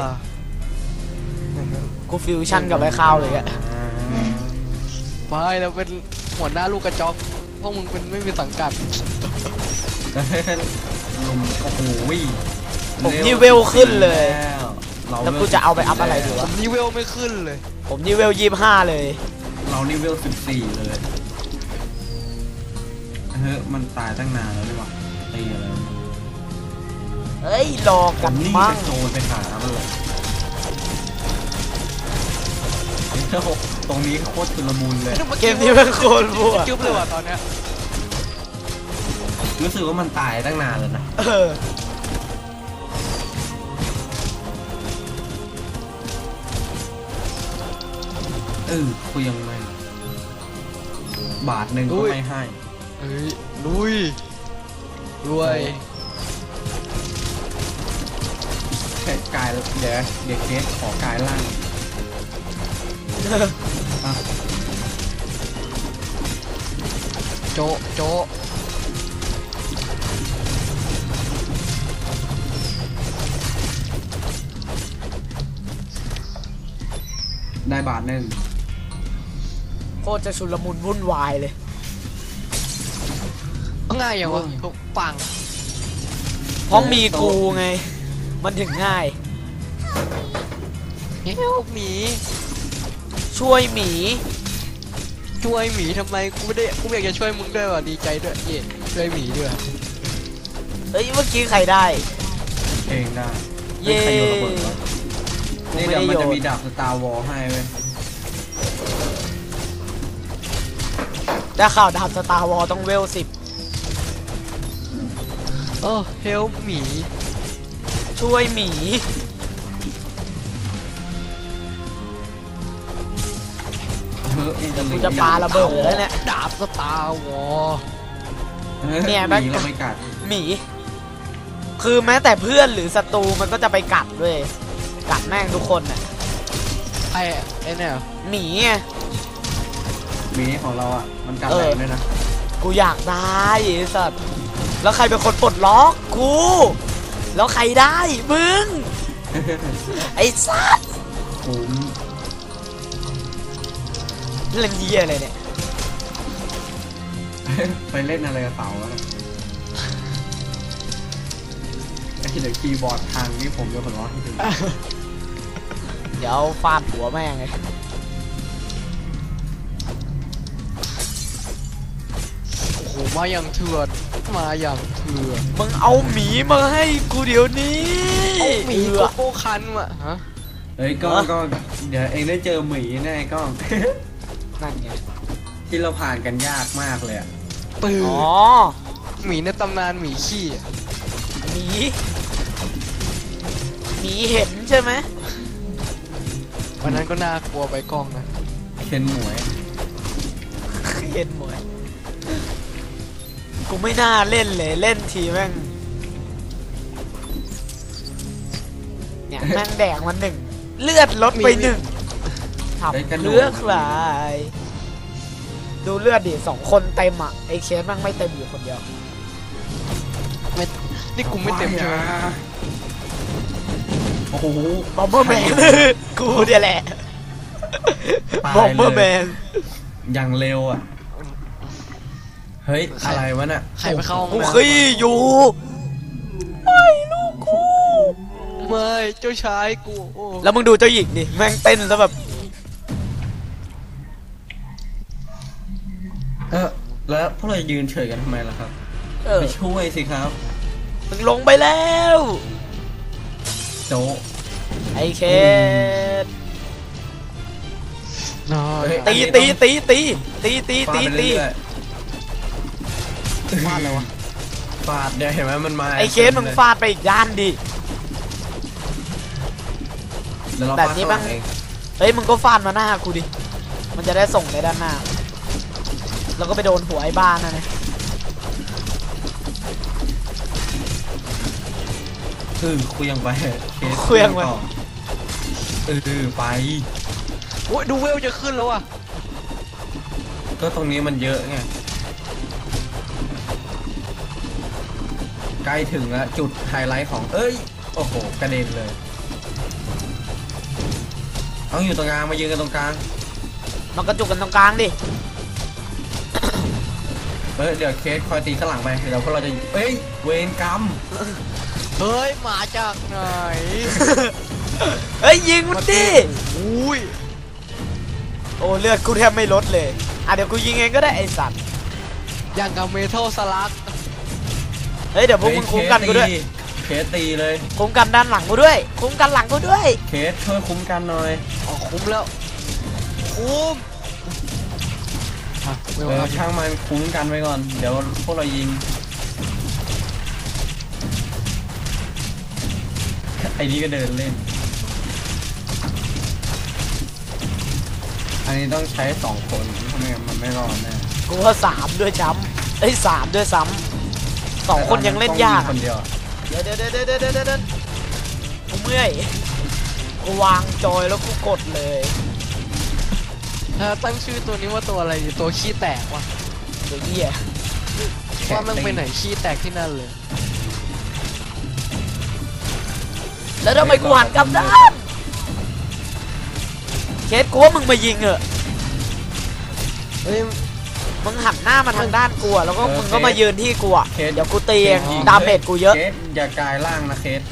[SPEAKER 1] กูฟิวชั่นกับไอ้ข้าวเลยอะ
[SPEAKER 3] ไปเราเป็นหัวหน้าลูกกระจอกพวกมึงเป็นไม่มีสังกัด
[SPEAKER 2] ลุมโอ้โห
[SPEAKER 1] ผมนี่เวลขึ้นเลย
[SPEAKER 2] เรา
[SPEAKER 1] แล้วกูจะเอาไปอัพอะไรดี
[SPEAKER 3] ผ
[SPEAKER 1] วะ
[SPEAKER 3] มนี่เวลไม่ขึ้นเลย
[SPEAKER 1] ผมนี่เวลยี่สิบห้าเลย
[SPEAKER 2] เรานี่เวลสิบสี่เลยเฮ้ยมันตายตั้งนานแล้วดีกว่าตีอะไร
[SPEAKER 1] เฮ้ยรอ
[SPEAKER 2] ผ
[SPEAKER 1] กัน
[SPEAKER 2] มนี่
[SPEAKER 1] มั้ง
[SPEAKER 2] จะโจรไปหามันเลยเฮ้ยตรงนี้โคตรชุลมุนเลย
[SPEAKER 1] เกมนี้เป็นโคตรบัว
[SPEAKER 3] จุ๊บเลยว่ะตอนเนี้ย
[SPEAKER 2] รู้สึกว่ามันตายตั้งนานแล้วนะ
[SPEAKER 1] เออ
[SPEAKER 2] เออคุยยังไงบาทหนึ่งก็ไม่ให้
[SPEAKER 3] เฮ้ยลุยรวย
[SPEAKER 2] แค่กายเดี๋ยวเด็กเคสขอกายล่างอ่ะ
[SPEAKER 3] โจโจ
[SPEAKER 2] ได้บาทหนึ่ง
[SPEAKER 1] โคตรจะชุลมุนวุ่นวายเลย
[SPEAKER 3] ง่ายอย่างวะทุกปัง
[SPEAKER 1] เพราะมีกูไง มันถึงง่าย
[SPEAKER 3] เฮ้ยหมี
[SPEAKER 1] ช่วยหมี
[SPEAKER 3] ช่วยหมีทำไมกูไม่ได้กูไม่อยากจะช่วยมึงด้วยว่ะดีใจด้วยเย่ช่วยหมีด้วย
[SPEAKER 1] เฮ้ยเมื่อกี้ใครได้
[SPEAKER 2] เองได้
[SPEAKER 1] เย้
[SPEAKER 2] ไม่ใครโยนระเบิดวะ
[SPEAKER 1] ผม
[SPEAKER 2] นี่
[SPEAKER 1] ไม่
[SPEAKER 2] เดี๋ยว
[SPEAKER 1] ได้
[SPEAKER 2] มัน
[SPEAKER 1] โย
[SPEAKER 2] จะ
[SPEAKER 1] น
[SPEAKER 2] มีดาบสตาร์วอลให้เว้ย
[SPEAKER 1] ได้ข่าวดาบสตาร์วอลต้องเวลสิบ
[SPEAKER 3] โอ้เฮลหมี
[SPEAKER 1] ช่วยหมี
[SPEAKER 2] เฮ้ยนี่จะเหลื
[SPEAKER 1] กู
[SPEAKER 2] อ
[SPEAKER 1] จะปาระเบิดแล้วเนี่ย
[SPEAKER 3] ดาบสตาร์วอล
[SPEAKER 2] ฮ้
[SPEAKER 1] เนี่ย
[SPEAKER 2] ห
[SPEAKER 1] แม่ง
[SPEAKER 2] มีเราไม่กัด
[SPEAKER 1] หมี คือแม้แต่เพื่อนหรือศัตรูมันก็จะไปกัดด้วย กัดแม่งทุกคนน่ะ
[SPEAKER 3] ไอ้ไอ้เนี่ย
[SPEAKER 1] หมีไง
[SPEAKER 2] หมีของเราอ่ะ มันกัด
[SPEAKER 1] เอ
[SPEAKER 2] แร
[SPEAKER 1] อ
[SPEAKER 2] งด้วยนะ
[SPEAKER 1] กูอยากได้ไอ้สัตว์แล้วใครเป็นคนปลดล็อกกู แล้วใครได้มึง ไอ้สัตว์
[SPEAKER 2] คุ้ม
[SPEAKER 1] เล่นเหี้ยอะไรเนี่ย
[SPEAKER 2] ไปเล่นอะไรกับเต๋าแล้วนะไอ้เดี๋ยวคีย์บอร์ดทางนี่ผมจะหัวเราะให้ดู
[SPEAKER 1] เดี๋ยวฟาดหัวแม่งเลย
[SPEAKER 3] โอ้โหมาอย่างเถื่อนมาอย่างเถื่อน
[SPEAKER 1] มึงเอาหมีมาให้กูเดี๋ยวนี้
[SPEAKER 3] เอาหมี
[SPEAKER 1] เอ
[SPEAKER 3] โก
[SPEAKER 1] อ
[SPEAKER 3] โก้คันมาฮะ
[SPEAKER 2] เฮ้ยก้องก้องเดี๋ยวเองได้เจอหมีแน่ก้อง
[SPEAKER 1] นั่นไง
[SPEAKER 2] ที่เราผ่านกันยากมากเลยอะ
[SPEAKER 3] ปืน
[SPEAKER 1] อ๋อ
[SPEAKER 3] หมีในตำนานหมีขี้อะ
[SPEAKER 1] หมีหมีเห็นใช่ไหม
[SPEAKER 3] วันนั้นก็น่ากลัวไปกล้องนะ
[SPEAKER 2] เคนหมวย
[SPEAKER 1] เห็นหมดกูไม่น่าเล่นเลยเล่นทีแม่งเนี่ยแม่งแดกมันหนึ่งเลือดลดไปหนึ่งทำเลือดคลายดูเลือดดิสองคนเต็มอ่ะไอเคสแม่งไม่เต็มอยู่คนเดียว
[SPEAKER 3] ไม่นี่กูไม่เต็มใช่ไหม
[SPEAKER 2] โอ้โห
[SPEAKER 1] บอมเบอร์แมน กูเนี่ยแหละ
[SPEAKER 2] ตาย
[SPEAKER 1] บอมเบอร์
[SPEAKER 2] เล
[SPEAKER 1] แม
[SPEAKER 2] ย
[SPEAKER 1] น
[SPEAKER 2] อย่างเร็วอ่ะ เฮ้ย อะไรวะน่ะ
[SPEAKER 3] ใครไปเข้าห้อง
[SPEAKER 1] กู
[SPEAKER 3] น้ำ
[SPEAKER 1] ขี้อยู่ไม่ลูกกู
[SPEAKER 3] ไม่เจ้าชายกูโอ้
[SPEAKER 1] แล้วมึงดูเจ้าหญิงดิแม่งเต้นแล้วแบบ
[SPEAKER 2] เออแล้วพวกเรายืนเฉยกันทำไมล่ะครับ
[SPEAKER 1] เออ
[SPEAKER 2] ไปช่วยสิครับ
[SPEAKER 1] มึงลงไปแล้ว
[SPEAKER 2] โจ๊ะ
[SPEAKER 1] ไอเคส
[SPEAKER 3] น้อย
[SPEAKER 1] ตีตีตีตีตีตี
[SPEAKER 2] ฟา
[SPEAKER 1] ตี
[SPEAKER 2] ดไป
[SPEAKER 1] ตี
[SPEAKER 2] เรื่อย
[SPEAKER 3] ฟาดอะไรวะ
[SPEAKER 2] ๆฟาดเนี่ยเห็นไหมมันมา
[SPEAKER 1] ไอเคสมึงฟาดไปอีกด้านดิ
[SPEAKER 2] เดี๋ยวเรา
[SPEAKER 1] แบบ
[SPEAKER 2] ฟาด
[SPEAKER 1] นี้
[SPEAKER 2] ข้างห
[SPEAKER 1] บ้าง
[SPEAKER 2] ลังเอง
[SPEAKER 1] เฮ้ยมึงก็ฟาดมาหน้ากูดิ มันจะได้ส่งในด้านหน้า แล้วก็ไปโดนหัวไอ้บ้านนั่นนะ
[SPEAKER 2] เออคุยยังไปเคส
[SPEAKER 1] เครื่องไป
[SPEAKER 2] ต่อเออไป
[SPEAKER 3] โอ้ยดูเวลจะขึ้นแล้วอ่ะ
[SPEAKER 2] ก็ตรงนี้มันเยอะไง ใกล้ถึงแล้วจุดไฮไลท์ของ เอ้ย โอ้โห กระเด็นเลย ต้องอยู่ตรงกลาง มายืนกันตรงกลาง
[SPEAKER 1] มันกระจุกกันตรงกลางดิ
[SPEAKER 2] เฮ้ย เดี๋ยวเคสคอยตีข้างหลังไป เดี๋ยวพวกเราจะ เอ้ย เวรกรรม
[SPEAKER 3] เฮ้ยมาจากไหน
[SPEAKER 1] เฮ้ยยิงมันดิ
[SPEAKER 3] อุ้ย
[SPEAKER 1] โอ้เลือดกูแทบไม่ลดเลย อ่ะเดี๋ยวกูยิงเองก็ได้ไอสัตว์
[SPEAKER 3] อย่างกับเมทัลสลัก
[SPEAKER 1] เฮ้ยเดี๋ยวพวกมึงคุ้มกันกูด้วย
[SPEAKER 2] เคสตีเลย
[SPEAKER 1] คุ้มกันด้านหลังกูด้วย คุ้มกันหลังกูด้วย
[SPEAKER 2] เคสช่วยคุ้มกันหน่อย
[SPEAKER 3] อ๋อคุ้มแล้วคุ้มอ่ะไม่
[SPEAKER 2] เอ
[SPEAKER 3] ว่า
[SPEAKER 2] อช่างมันคุ้มกันไว้ก่อน เดี๋ยวพวกเรายิง ไอ้นี่ก็เดินเล่น อันนี้ต้องใช้สองคนทำไมมันไม่รอดแน่
[SPEAKER 1] กูว่าสามด้วยซ้ำเอ้ยสามด้วยซ้ำสองคนยังเล่นยาก
[SPEAKER 2] คนเดียว
[SPEAKER 1] เดี๋ยวเดี๋ยวเดี๋ยวเดี๋ยวเดี๋ยวเดี๋ยวกูเมื่อยกูวางจอยแล้วกูกดเลย
[SPEAKER 3] ถ้าตั้งชื่อตัวนี้ว่าตัวอะไรดีตัวขี้แตกวะ
[SPEAKER 1] เดี๋ยวเหี้ย
[SPEAKER 3] ว่ามันไปไหนขี้แตกที่นั่นเลย
[SPEAKER 1] แล้วทำไมกูหันกลับด้านเคสกูว่ามึงมายิงเหอะ
[SPEAKER 3] เฮ้ย
[SPEAKER 1] มึงหันหน้ามาทางด้านกูอะแล้วก็
[SPEAKER 2] เออ
[SPEAKER 1] มึงก็มายืนที่กูอะ
[SPEAKER 2] เคส
[SPEAKER 1] เดี๋ยวกูตีเอง
[SPEAKER 2] คสยิง
[SPEAKER 1] ดาเมจกูเยอะ
[SPEAKER 2] เคสอย่ากายร่างนะเคส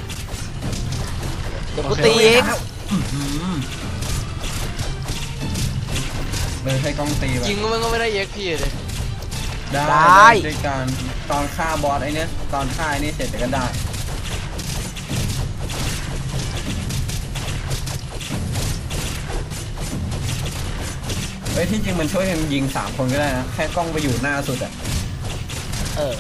[SPEAKER 1] เดี๋ยวกูตีเอง
[SPEAKER 2] อื้อหือเลยให้กล้องตีไป
[SPEAKER 3] ยิงมันก็ไม่ได้เอ็กพีเลย
[SPEAKER 2] ได้ด้วยการตอนฆ่าบอสไอ้เนี้ยตอนฆ่าไอ้นี่เสร็จเดี๋ยวก็ได้เฮ้ยที่จริงมันช่วยกันยิงสามคนก็ได้นะแค่กล้องไปอยู่หน้าสุดอะ
[SPEAKER 1] เออ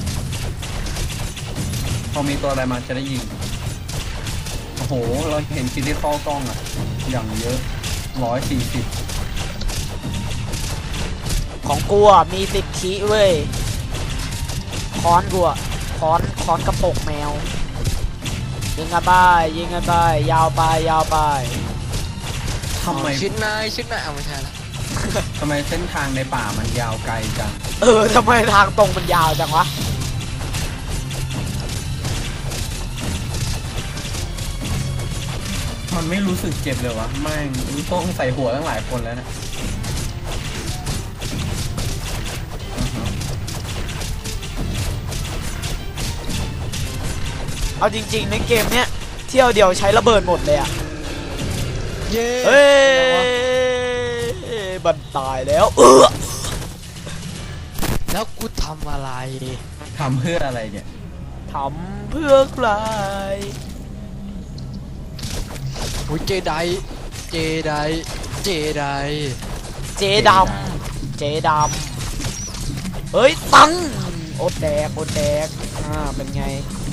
[SPEAKER 2] พอมีตัวอะไรมาจะได้ยิงโอ้โหเราเห็นคิดที่ข้อกล้องอะอย่างเยอะร้อยสี่สิบ
[SPEAKER 1] ของกูอะมีสิบขีเว้ยค้อนกูอะค้อนค้อนกระปกแมวยิงกันไปยิงกันไปยาวไปยาวไป
[SPEAKER 2] ทำไม
[SPEAKER 3] ชิดนายชิดนายเอาไม่ใช่ละ
[SPEAKER 2] ทำไมเส้นทางในป่ามันยาวไกลจัง
[SPEAKER 1] เออทำไมทางตรงมันยาวจังวะ
[SPEAKER 2] มันไม่รู้สึกเจ็บเลยวะแม่งต้องใส่หัวตั้งหลายคนแล้วนะ
[SPEAKER 1] เอาจริงๆในเกมเนี้ยเที่ยวเดียวใช้ระเบิดหมดเลยอะ
[SPEAKER 3] เย้
[SPEAKER 1] เฮ้ยบันตายแล้วเออ
[SPEAKER 3] แล้วกูทำอะไร
[SPEAKER 2] ทำเพื่ออะไรเนี่ย
[SPEAKER 1] ทำเพื่อใคร
[SPEAKER 3] โอ้ยเจไดเจไดเจได
[SPEAKER 1] เจดำเจดำเฮ้ยตังโอดแดกโอดแดกอ่าเป็นไง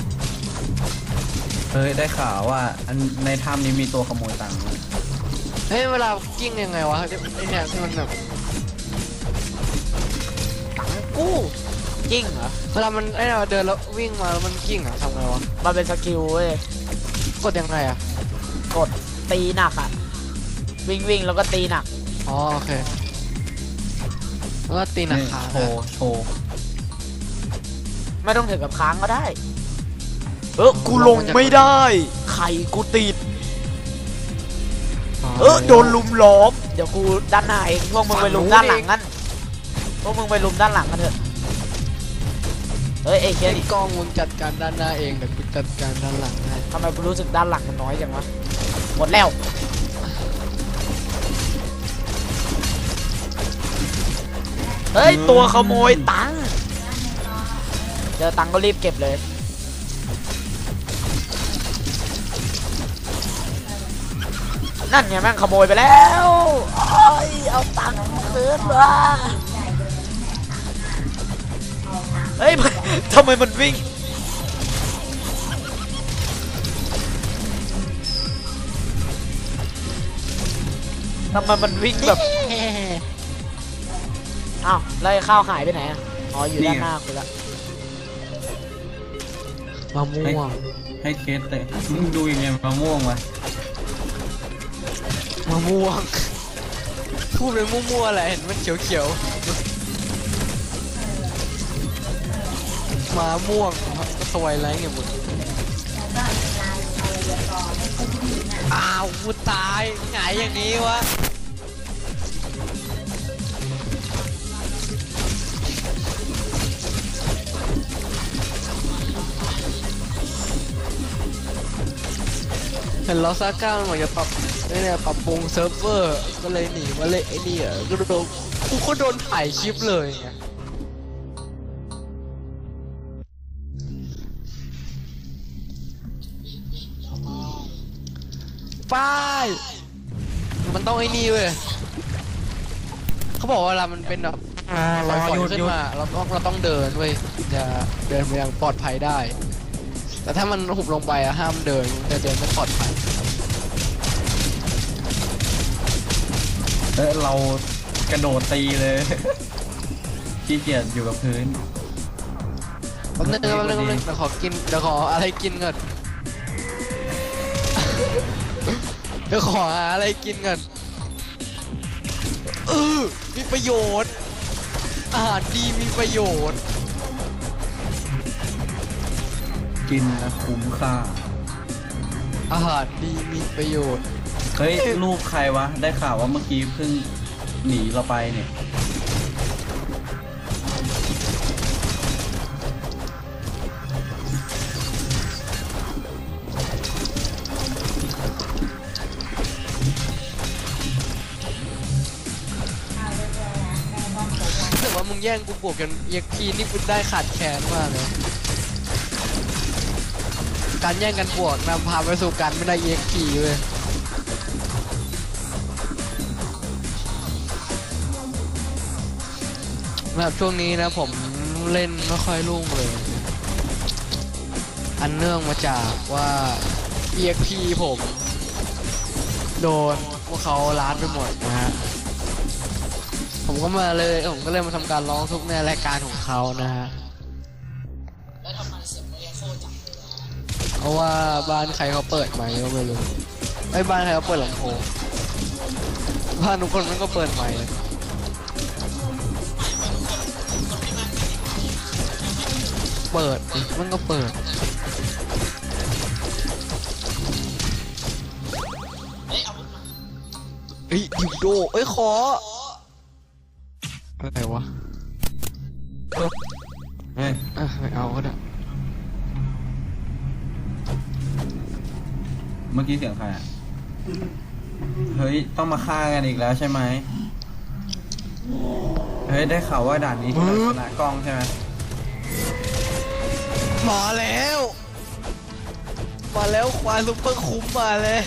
[SPEAKER 2] เฮ้ยได้ข่าวว่าอันในถ้ำนี้มีตัวขโมยตังค์
[SPEAKER 3] เฮ้ยเวลากิ้งยังไงวะไอเนี่ยที่มันแบบ
[SPEAKER 1] กู้กิ้งเหรอ
[SPEAKER 3] เวลามันไอเนี่ยเดินแล้ววิ่งมาแล้วมันกิ้งอะทำไงวะ
[SPEAKER 1] มันเป็นสกิลเว้ย
[SPEAKER 3] กดยังไงอะ
[SPEAKER 1] กดตีหนักอะวิ่งวิ่งแล้วก็ตีหนัก
[SPEAKER 3] อ๋อโอเคแล้วก็ตีหนักขา
[SPEAKER 2] โชว์โชว์
[SPEAKER 1] ไม่ต้องถึงกับค้างก็ได้เออกูลงไม่ได้ไข่กูติดเออโดนลุมล้อมเดี๋ยวกูด้านหน้าเองพวกมึงไปลุมด้านหลังกันพวกมึงไปลุมด้านหลังกันเถอะเฮ้ยไอ้เค
[SPEAKER 3] เฮ้
[SPEAKER 1] ส
[SPEAKER 3] ยกล้องมึงจัดการด้านหน้าเองเดี๋ยวกูจัดการด้านหลังให้
[SPEAKER 1] ทำไมกูรู้สึกด้านหลังมันน้อยจังวะหมดแล้วเฮ้ยตัวขโมยตังค์เจอตังค์ก็รีบเก็บเลยนั่นไงแม่งขโมยไปแล้วโอ้ยเอาตังค์คืนมาเฮ้ยทำไมมันวิ่งทำไมมันวิ่งแบบอ้าวแล้วไอ้ข้าวหายไปไหนอะอ๋ออยู่ด้านหน้าคุณละ
[SPEAKER 3] มะม่วง
[SPEAKER 2] ให้เคสเลยมึงดูยังไงมะม่วงวะ
[SPEAKER 3] มะม่วงพูดเป็นมั่วๆแหละเห็นมันเขียวๆมะม่วงก็สวยไรไงหมดอ้าวกูตายหงายอย่างนี้วะเห็นลอซาก้ามันเหมือนจะปรับเนี่ยปรับปรุงเซิร์ฟเวอร์ก็เลยหนีมาเล่นไอ้นี่อ่ะก็โดนกูก็โดนถ่ายคลิปเลยไงป้ายมันต้องไอ้นี่เว้ยเขาบอกว่าเวลามันเป็นแบบลอยขึ้นมาเราต้องเราต้องเดินเว้ยจะเดินไปอย่างปลอดภัยได้แต่ถ้ามันหุบลงไปอะห้ามเดินมันจะเดินไม่ปลอดภัย
[SPEAKER 2] เออเรากระโดดตีเลยขี้เกียจอยู่กับพื้น
[SPEAKER 3] แป๊บนึงแป๊บนึงแป๊บนึงเดี๋ยวขอกินเดี๋ยวขออะไรกินก่อนเดี๋ยวขอหาอะไรกินก่อนเออมีประโยชน์อาหารดีมีประโยชน์
[SPEAKER 2] กินนะคุ้มค่า
[SPEAKER 3] อาหารดีมีประโยชน์
[SPEAKER 2] เฮ้ยลูกใครวะได้ข่าวว่าเมื่อกี้เพิ่งหนีเราไปเนี่ย
[SPEAKER 3] แต่ว่ามึงแย่งกูบวกกันเอ็กพีนี่กูได้ขาดแขนมากเลยการแย่งกันบวกนำพาไปสู่การไม่ได้เอ็กพีเลยแบบช่วงนี้นะผมเล่นไม่ค่อยรุ่งเลย อันเนื่องมาจากว่า อี เอ็กซ์ พี ผมโดนพวกเขาล้านไปหมดนะฮะผมก็มาเลยผมก็เลยมาทำการร้องทุกข์ในรายการของเขานะฮะเพราะว่าบ้านใครเขาเปิดไหมก็ไม่รู้ไอ้บ้านใครเขาเปิดลำโพงบ้านทุกคนมันก็เปิดไหมเปิดดิมันก็เปิดเฮ้ยดิวโดเอ้ยขออะไรวะ
[SPEAKER 2] เฮ้ย
[SPEAKER 3] อ่ะไม่เอาก็ได้
[SPEAKER 2] มื่อกี้เสียงใครอ่ะเฮ้ยต้องมาฆ่ากันอีกแล้วใช่ไหมเฮ้ยได้ข่าวว่าด่านนี้ที่เราชนะกล้องใช่ไหม
[SPEAKER 3] มาแล้วมาแล้วควายซุปเปอร์คุ้มมาแล้ว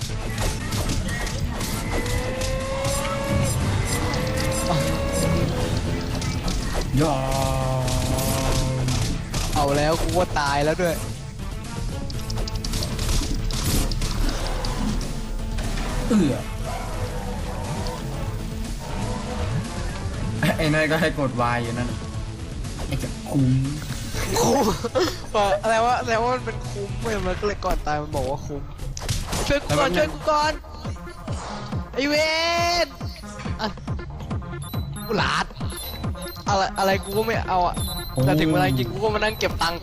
[SPEAKER 2] ยอม
[SPEAKER 3] เอาแล้วกูว่าตายแล้วด้วย
[SPEAKER 2] เอือไอ้นั่นก็ให้กด Y อยู่นั่นไอ้จะคุ้ม
[SPEAKER 3] คุ้มว่าอะไรวะอะไรว่ามันเป็นคุ้มเว้ยมันก็เลยก่อนตายมันบอกว่าคุ้มช่วยกูก่อนช่วยกูก่อนไอเวนอ่ะกูหลาดอะไรอะไรกูก็ไม่เอาอ่ะแต่ถึงเวลาจริงกูก็มานั่งเก็บตังค์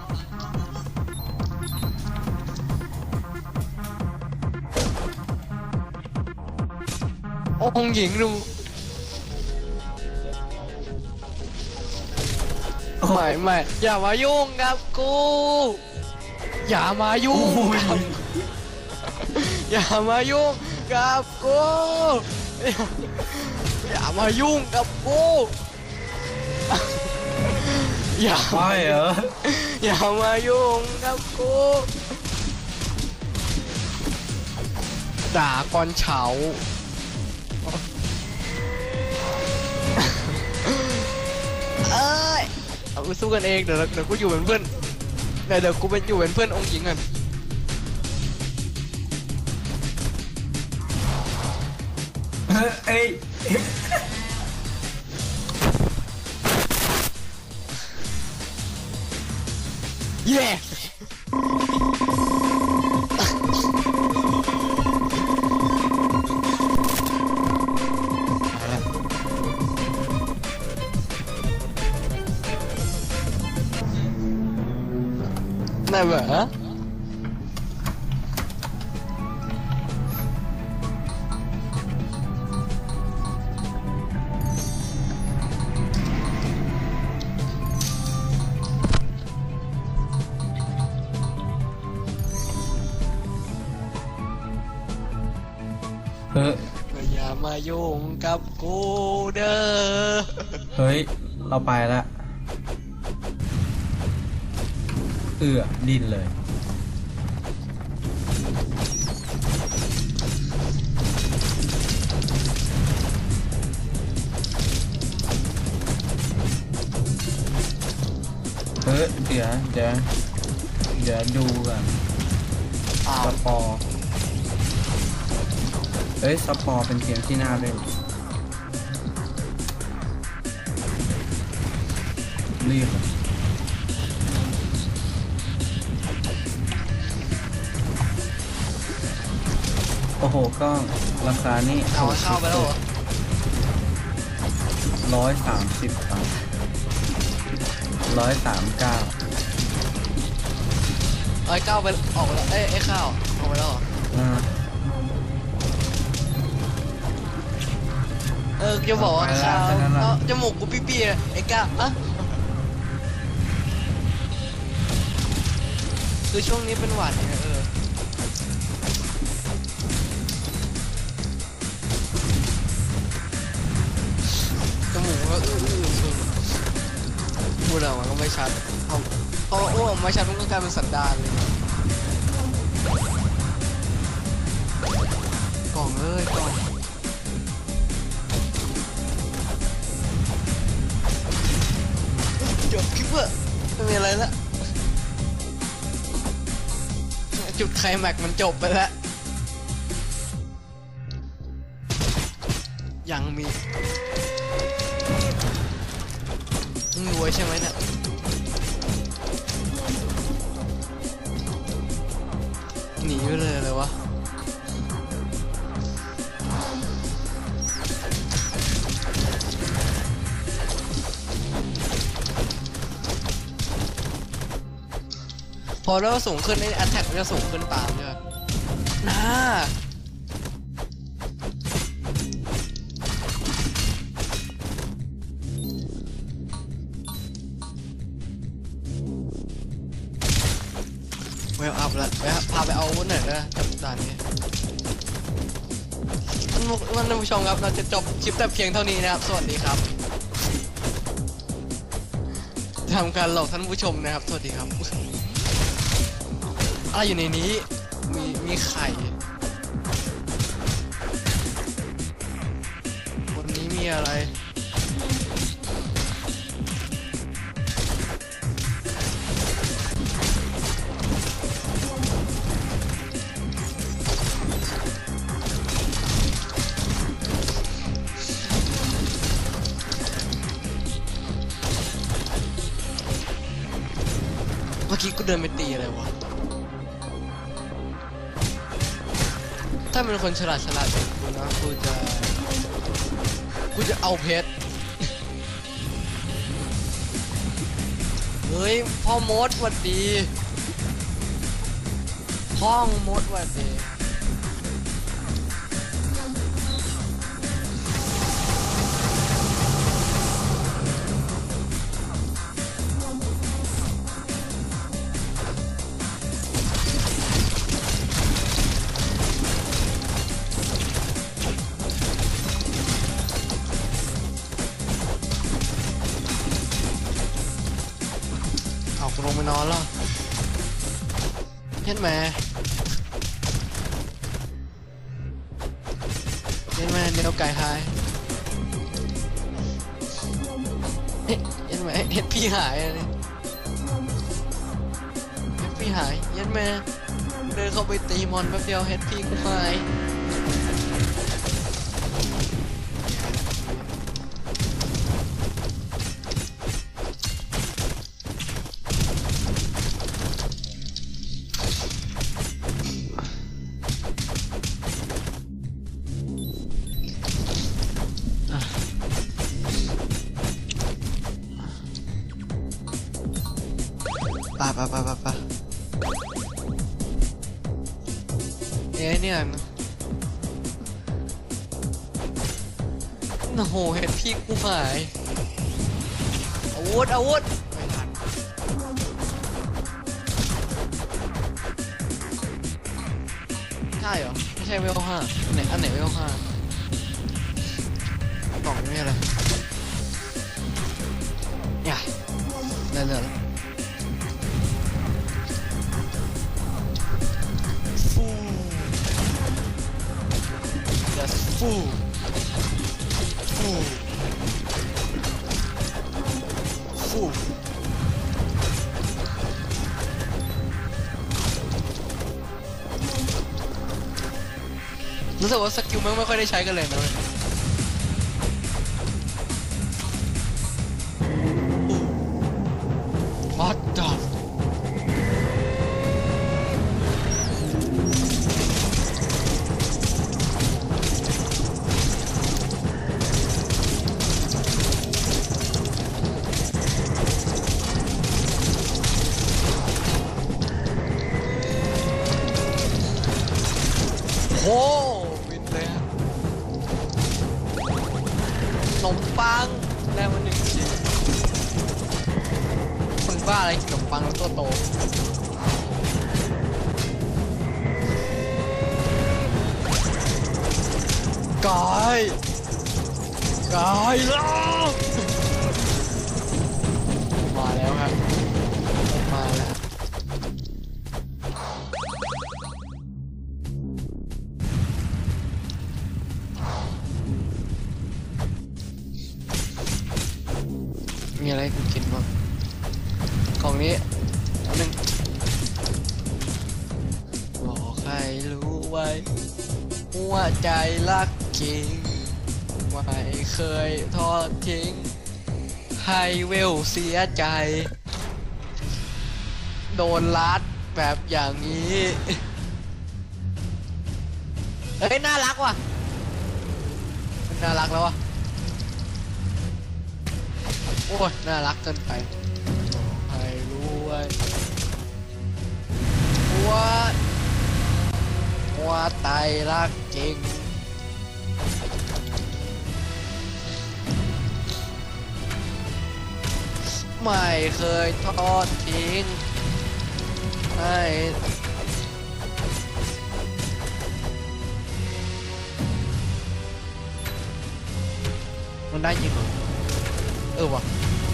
[SPEAKER 3] องค์หญิงดูไม่ไม่อย่ามายุ่งกับกูอย่ามายุ่งกับอย่ามายุ่งกับกูอย่ามายุ่งกับกูอย่า
[SPEAKER 2] ไม่เหรอ
[SPEAKER 3] อย่ามายุ่งกับกูด่าก่อนเฉาเอ้ยเอาไปสู้กันเองเดี๋ยวเดี๋ยวกูอยู่เป็นเพื่อนเดี๋ยวเดี๋ยวกูเป็นอยู่เป็นเพื่อนองค์หญิงกัน
[SPEAKER 2] เอ้ย
[SPEAKER 3] เย้นั่นเหรอ
[SPEAKER 2] เฮ้ย
[SPEAKER 3] อย่ามายุ่งกับกูเด้อ
[SPEAKER 2] เฮ้ยเราไปละเอือดินเลยเฮ้ยเดี๋ยวเดี๋ยวเดี๋ยวดูกันสปอร์เอ้ยสปอร์เป็นเกมที่น่าเล่นรีบโอ้โหก็ราคานี่
[SPEAKER 3] เอาเข้าไปแล้วเหรอ
[SPEAKER 2] ร้อยสามสิบตังค์ร้อยสามเก้า
[SPEAKER 3] ไอ้ก้าวไปออกไปแล้วเอ้ยไอ้ข้าวออกไปแล้วเหรอ
[SPEAKER 2] อ่า
[SPEAKER 3] เออจะบอกว่าข้าวเอาจมูกกูปี้ๆอะไอ้ก้าวอะคือช่วงนี้เป็นหวัดไงเออจมูกก็อื้ออื้อพูดออกมาก็ไม่ชัดเอาเอาโอ้ไม่ชัดมันก็กลายเป็นสันดานเลยกล่องเลยกล่องจบคลิปเถอะไม่มีอะไรละจุดไคลแม็กซ์มันจบไปแล้วยังมีมึงรวยใช่ไหมเนี่ยหนีไปเลยเลยวะพอเราสูงขึ้นไอ้อัตแทกมันจะสูงขึ้นตามใช่ไหมน่าเวลอัพแล้วไปพาไปเอาวุ้นหน่อยนะกับด่านนี้ท่านผู้ชมครับเราจะจบคลิปแต่เพียงเท่านี้นะครับสวัสดีครับทำการหลอกท่านผู้ชมนะครับสวัสดีครับอะไรอยู่ในนี้มีมีไข่บนนี้มีอะไรเมื่อกี้กูเดินไปตีอะไรวะถ้าเป็นคนฉลาดฉลาดแบบกูนะกูจะกูจะเอาเพชรเฮ้ยพ่อมดหวัดดีพ่องมดหวัดดีเอากูลงไปนอนแล้วเห็นไหมเห็นไหมเดี๋ยวไก่หายเห็นไหมเห็ดพี่หายเลยเห็ดพี่หายเห็นไหมเดินเข้าไปตีมอนแป๊บเดียวเห็ดพี่กูหายปะปะปะปะปะเอ๊ะเนี่ยโอ้โหเห็นพี่กูหายอาวุธอาวุธไม่ทันใช่เหรอไม่ใช่เวลห้าอันไหนอันไหนเวลห้ากล่องนี่อะไรเนี่ยเรื่อยๆฟูฟูฟูรู้สึกว่าสกิลมันไม่ค่อยได้ใช้กันเลยนะวัดดับโอ้บินเลยขนมปังได้มาหนึ่งชิ้นคนบ้าอะไรขนมปังแล้วตัวโตกายกายแล้วมาแล้วครับมาแล้วมีอะไรกูกินบ้างกล่องนี้หนึ่งบอกให้รู้ไว้หัวใจรักจริงไม่เคยทอดทิ้งให้เวลเสียใจโดนลัดแบบอย่างนี้เฮ้ยน่ารักว่ะมันน่ารักแล้วว่ะโอ้ยน่ารักเกินไปให้รู้ไว้ว่าว่าไตรักจริงไม่เคยทอดทิ้งให้มันได้จริงเหรอเออวะ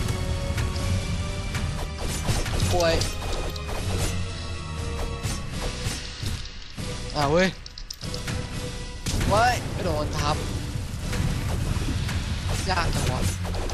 [SPEAKER 3] ป่วยอ่าเว้ยเว้ยไม่โดนทับยากจังวะ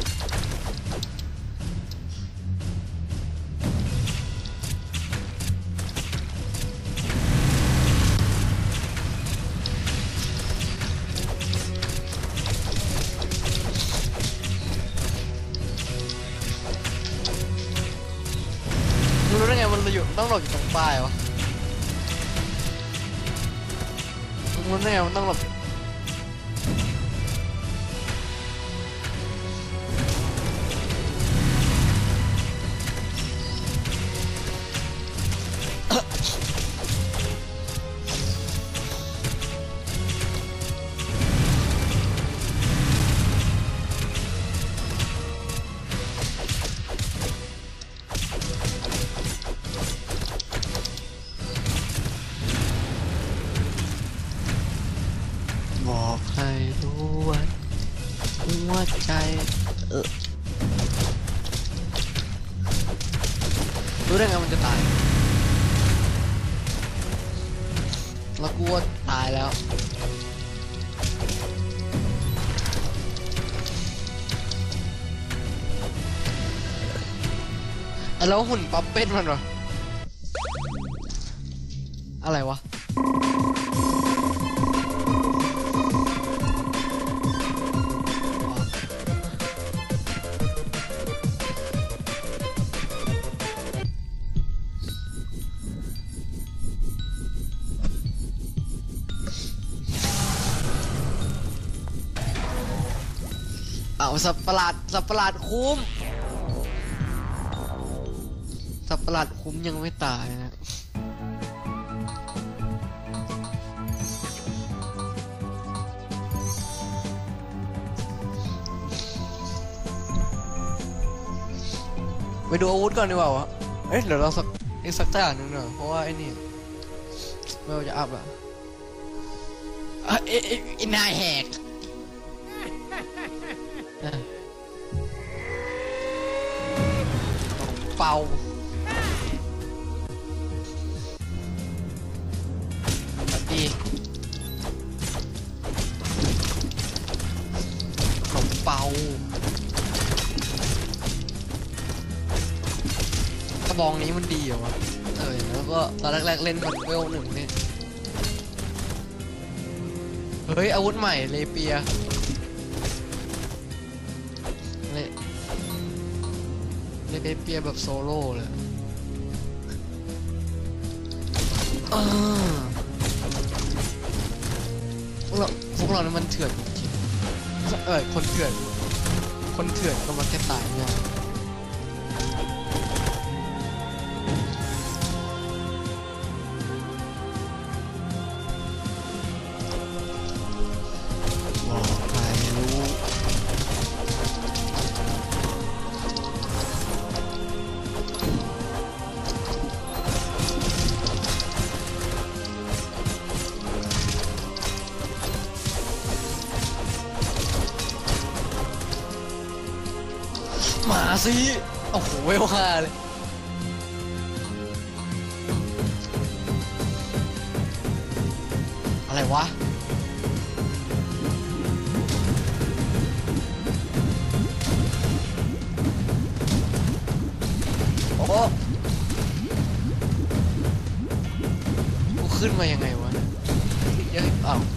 [SPEAKER 3] รู้ได้ไงมันอยู่ต้องหลบอยู่ตรงป้ายวะรู้ได้ไงมันต้องหลบบอกให้รู้ว่าหัวใจเออรู้ได้ไงมันจะตายแล้วกูว่าตายแล้วอ่ะแล้วหุ่นปั๊บเป็นมันเหรออะไรวะเอาสับประหลาดสับประหลาดคุ้มสับประหลาดคุ้มยังไม่ตายนะไปดูอาวุธก่อนดีกว่าวะเอ๊ะเดี๋ยวเราสักอีกสักอย่างหนึ่งเนอะเพราะว่าไอ้นี่ไม่ว่าจะอัพอะเอ้ยเอ้ยเอ้ยไอ้นายแหกเป่าแบบดีขนมเป่ากระบองนี้มันดีเหรอวะเออแล้วก็ตอนแรกๆเล่นมันเวลหนึ่งนี่เฮ้ยอาวุธใหม่เลเปียเลเปียแบบโซโล่เลยเออพวกเราพวกเรานี่มันเถื่อนจริงเออคนเถื่อนคนเถื่อนก็มาแค่ตายเนี่ยบอกใครรู้มาสิโอ้โหเวลห้าเลยอะไรวะโอ้กูขึ้นมายังไงวะเยอะอ้าว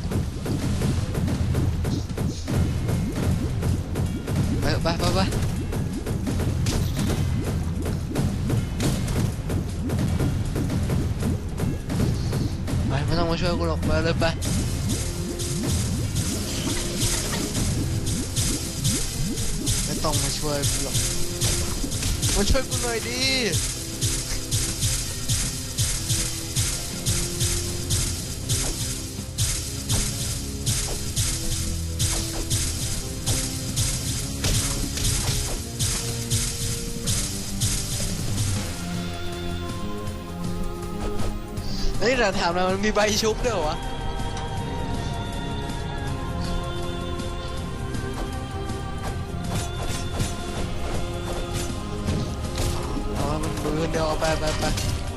[SPEAKER 3] ไปไปไปไปไม่ต้องมาช่วยกูหรอกไปเลยไปไม่ต้องมาช่วยกูหรอกมาช่วยกูหน่อยดิเฮ้ยแต่ถามเรามันมีใบชุบด้วยเหรอวะเอามันมือเดียวเอาไปไปไป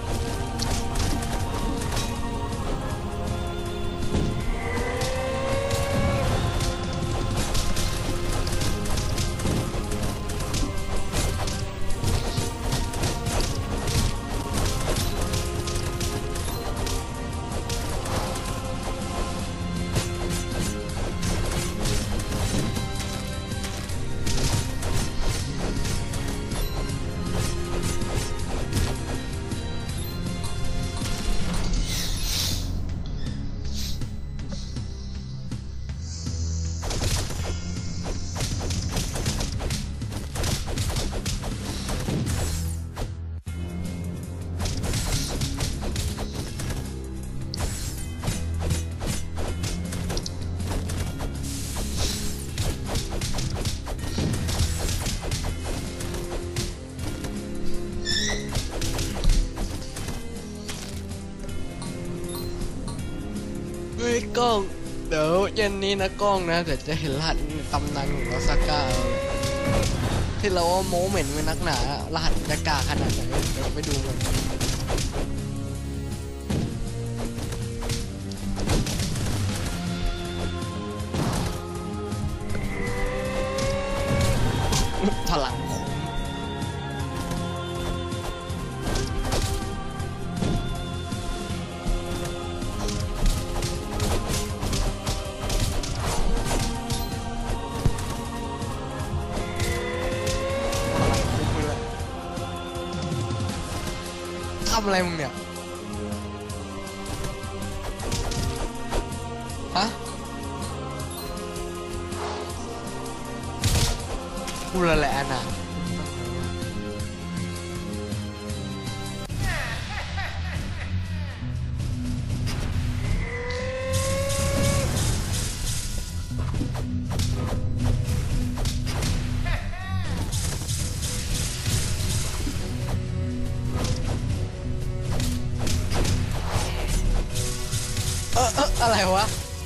[SPEAKER 3] เฮ้ยกล้องเดี๋ยวเย็นนี้นะกล้องนะเดี๋ยวจะเห็นรหัสตำนานของลอสก้าที่เราว่าโมเหม็นเป็นนักหนารหัสจะกาขนาดไหนเดี๋ยวไปดูกันพลังทำอะไรมึงเนี่ยฮะกูละแหละน่ะเออเอออะไรวะ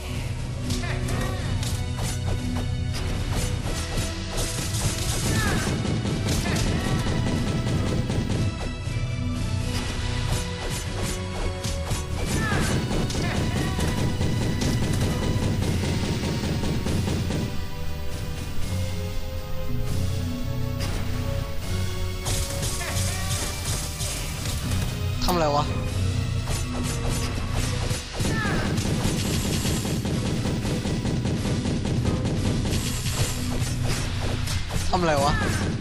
[SPEAKER 3] ทำอะไรวะทำอะไรวะ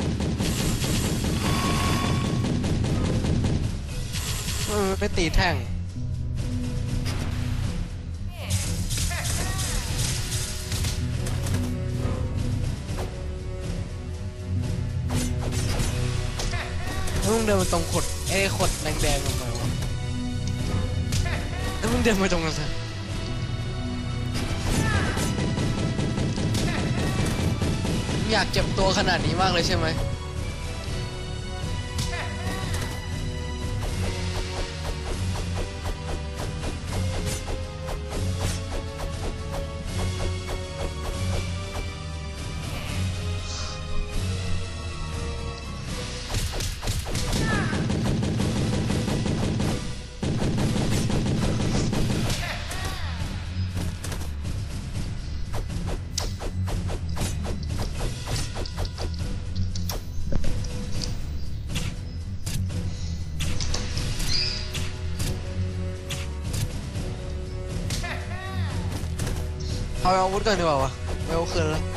[SPEAKER 3] เออไปตีแท่งมึงเดินมาตรงขดไอ้ขดแดงๆลงมาวะแล้วมึงเดินมาตรงนั้นสิอยากเจ็บตัวขนาดนี้มากเลยใช่ไหมเอาอาวุธก่อนดีกว่าวะไม่เอาคืนแล้ว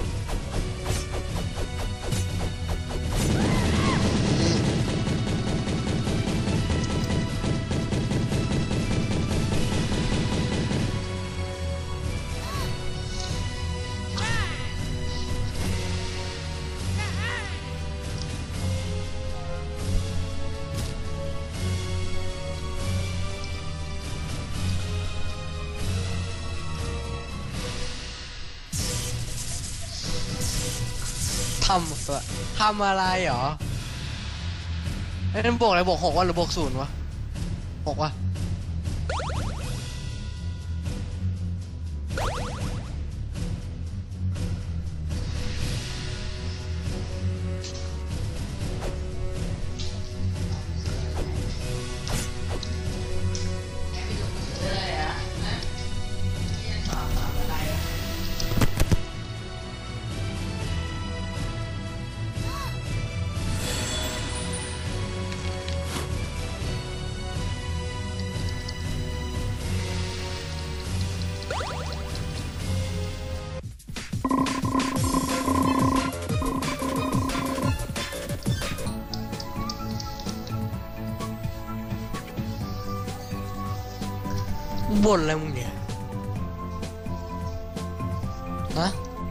[SPEAKER 3] ทำทำอะไรหรอไอ้นั่นบวกอะไรบวกหกวะหรือบวกศูนย์วะหกวะบ่นอะไรมึงเนี่ยฮะ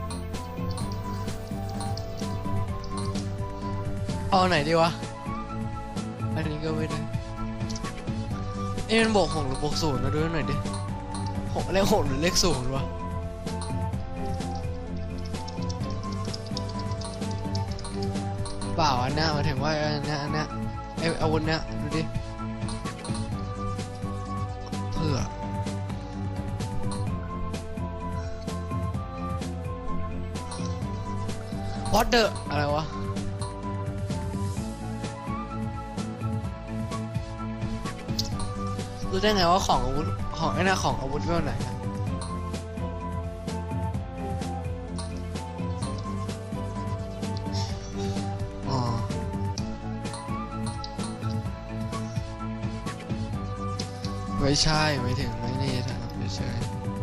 [SPEAKER 3] เอาไหนดีวะอันนี้ก็ไม่ได้เอ้มันบอกหกหรือบวกศูนย์นะดูหน่อยดิหกเลขหกหรือเลขศูนย์วะเปล่าอันนี้หมายถึงว่าอันนี้อันนี้ไออาวุธเนี้ยดูดิเพื่อWhat the อะไรวะรู้ได้ไงว่าของอาวุธของไอ้น่ะของอาวุธเรื่องไหนอะอ๋อไม่ใช่ไม่ถึงไม่นี่ถ้าไม่ใช่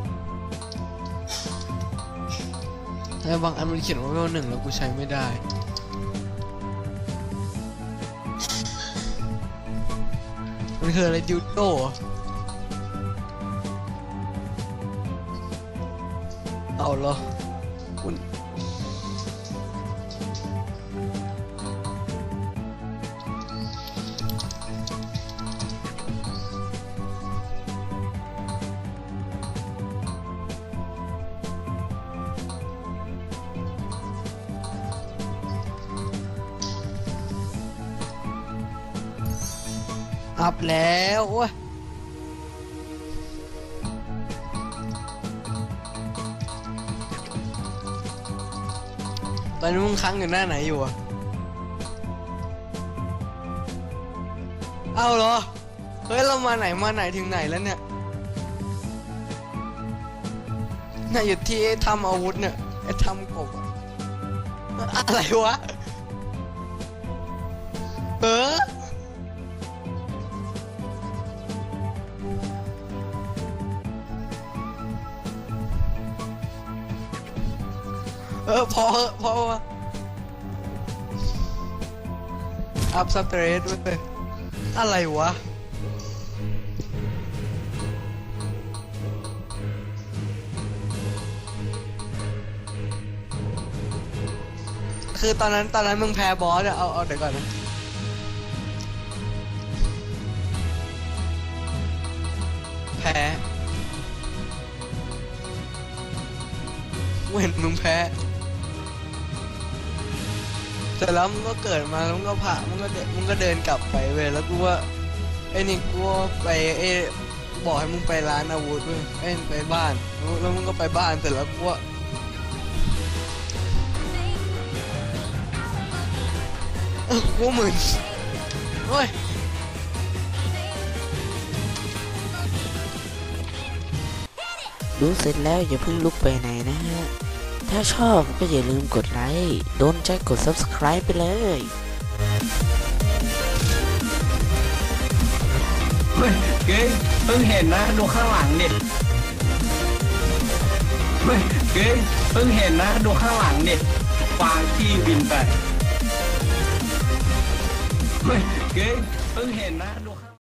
[SPEAKER 3] แต่บางอันมันเขียนว่าเวลหนึ่งแล้วกูใช้ไม่ได้มันคืออะไรดิวโต้เอาเหรอคุณอัพแล้วโอ้ยตอนนี้มึงค้างอยู่หน้าไหนอยู่อะเอาเหรอเฮ้ยเรามาไหนมาไหนถึงไหนแล้วเนี่ยน่าอยู่ที่ทำอาวุธเนี่ยไอ้ทำกบอะอะไรวะเออเออพอพอวะอัพสเตรทด้วยอะไรวะคือตอนนั้นตอนนั้นมึงแพ้บอสอะเอาเอาเดี๋ยวก่อนนะแพ้เว้นมึงแพ้เสร็จแล้วมึงก็เกิดมาแล้วมึงก็ผ่ามึงก็เดินมึงก็เดินกลับไปเว้ยแล้วกูว่าไอ้นี่กูไปไอ้บอกให้มึงไปร้านอาวุธเว้ยไอ้ไปบ้านแล้วมึงก็ไปบ้านเสร็จแล้วกูว่าเออกูหมื่นโอ้ย
[SPEAKER 4] ดูเสร็จแล้วอย่าเพิ่งลุกไปไหนนะฮะถ้าชอบก็อย่าลืมกดไลค์โดนใจกด ซับสไครบ์ ไปเลย
[SPEAKER 2] เฮ้ยเก๋เพิ่งเห็นนะดูข้างหลังดิเฮ้ยเก๋เพิ่งเห็นนะดูข้างหลังดิฟางที่บินไปเฮ้ยเก๋เพิ่งเห็นนะดู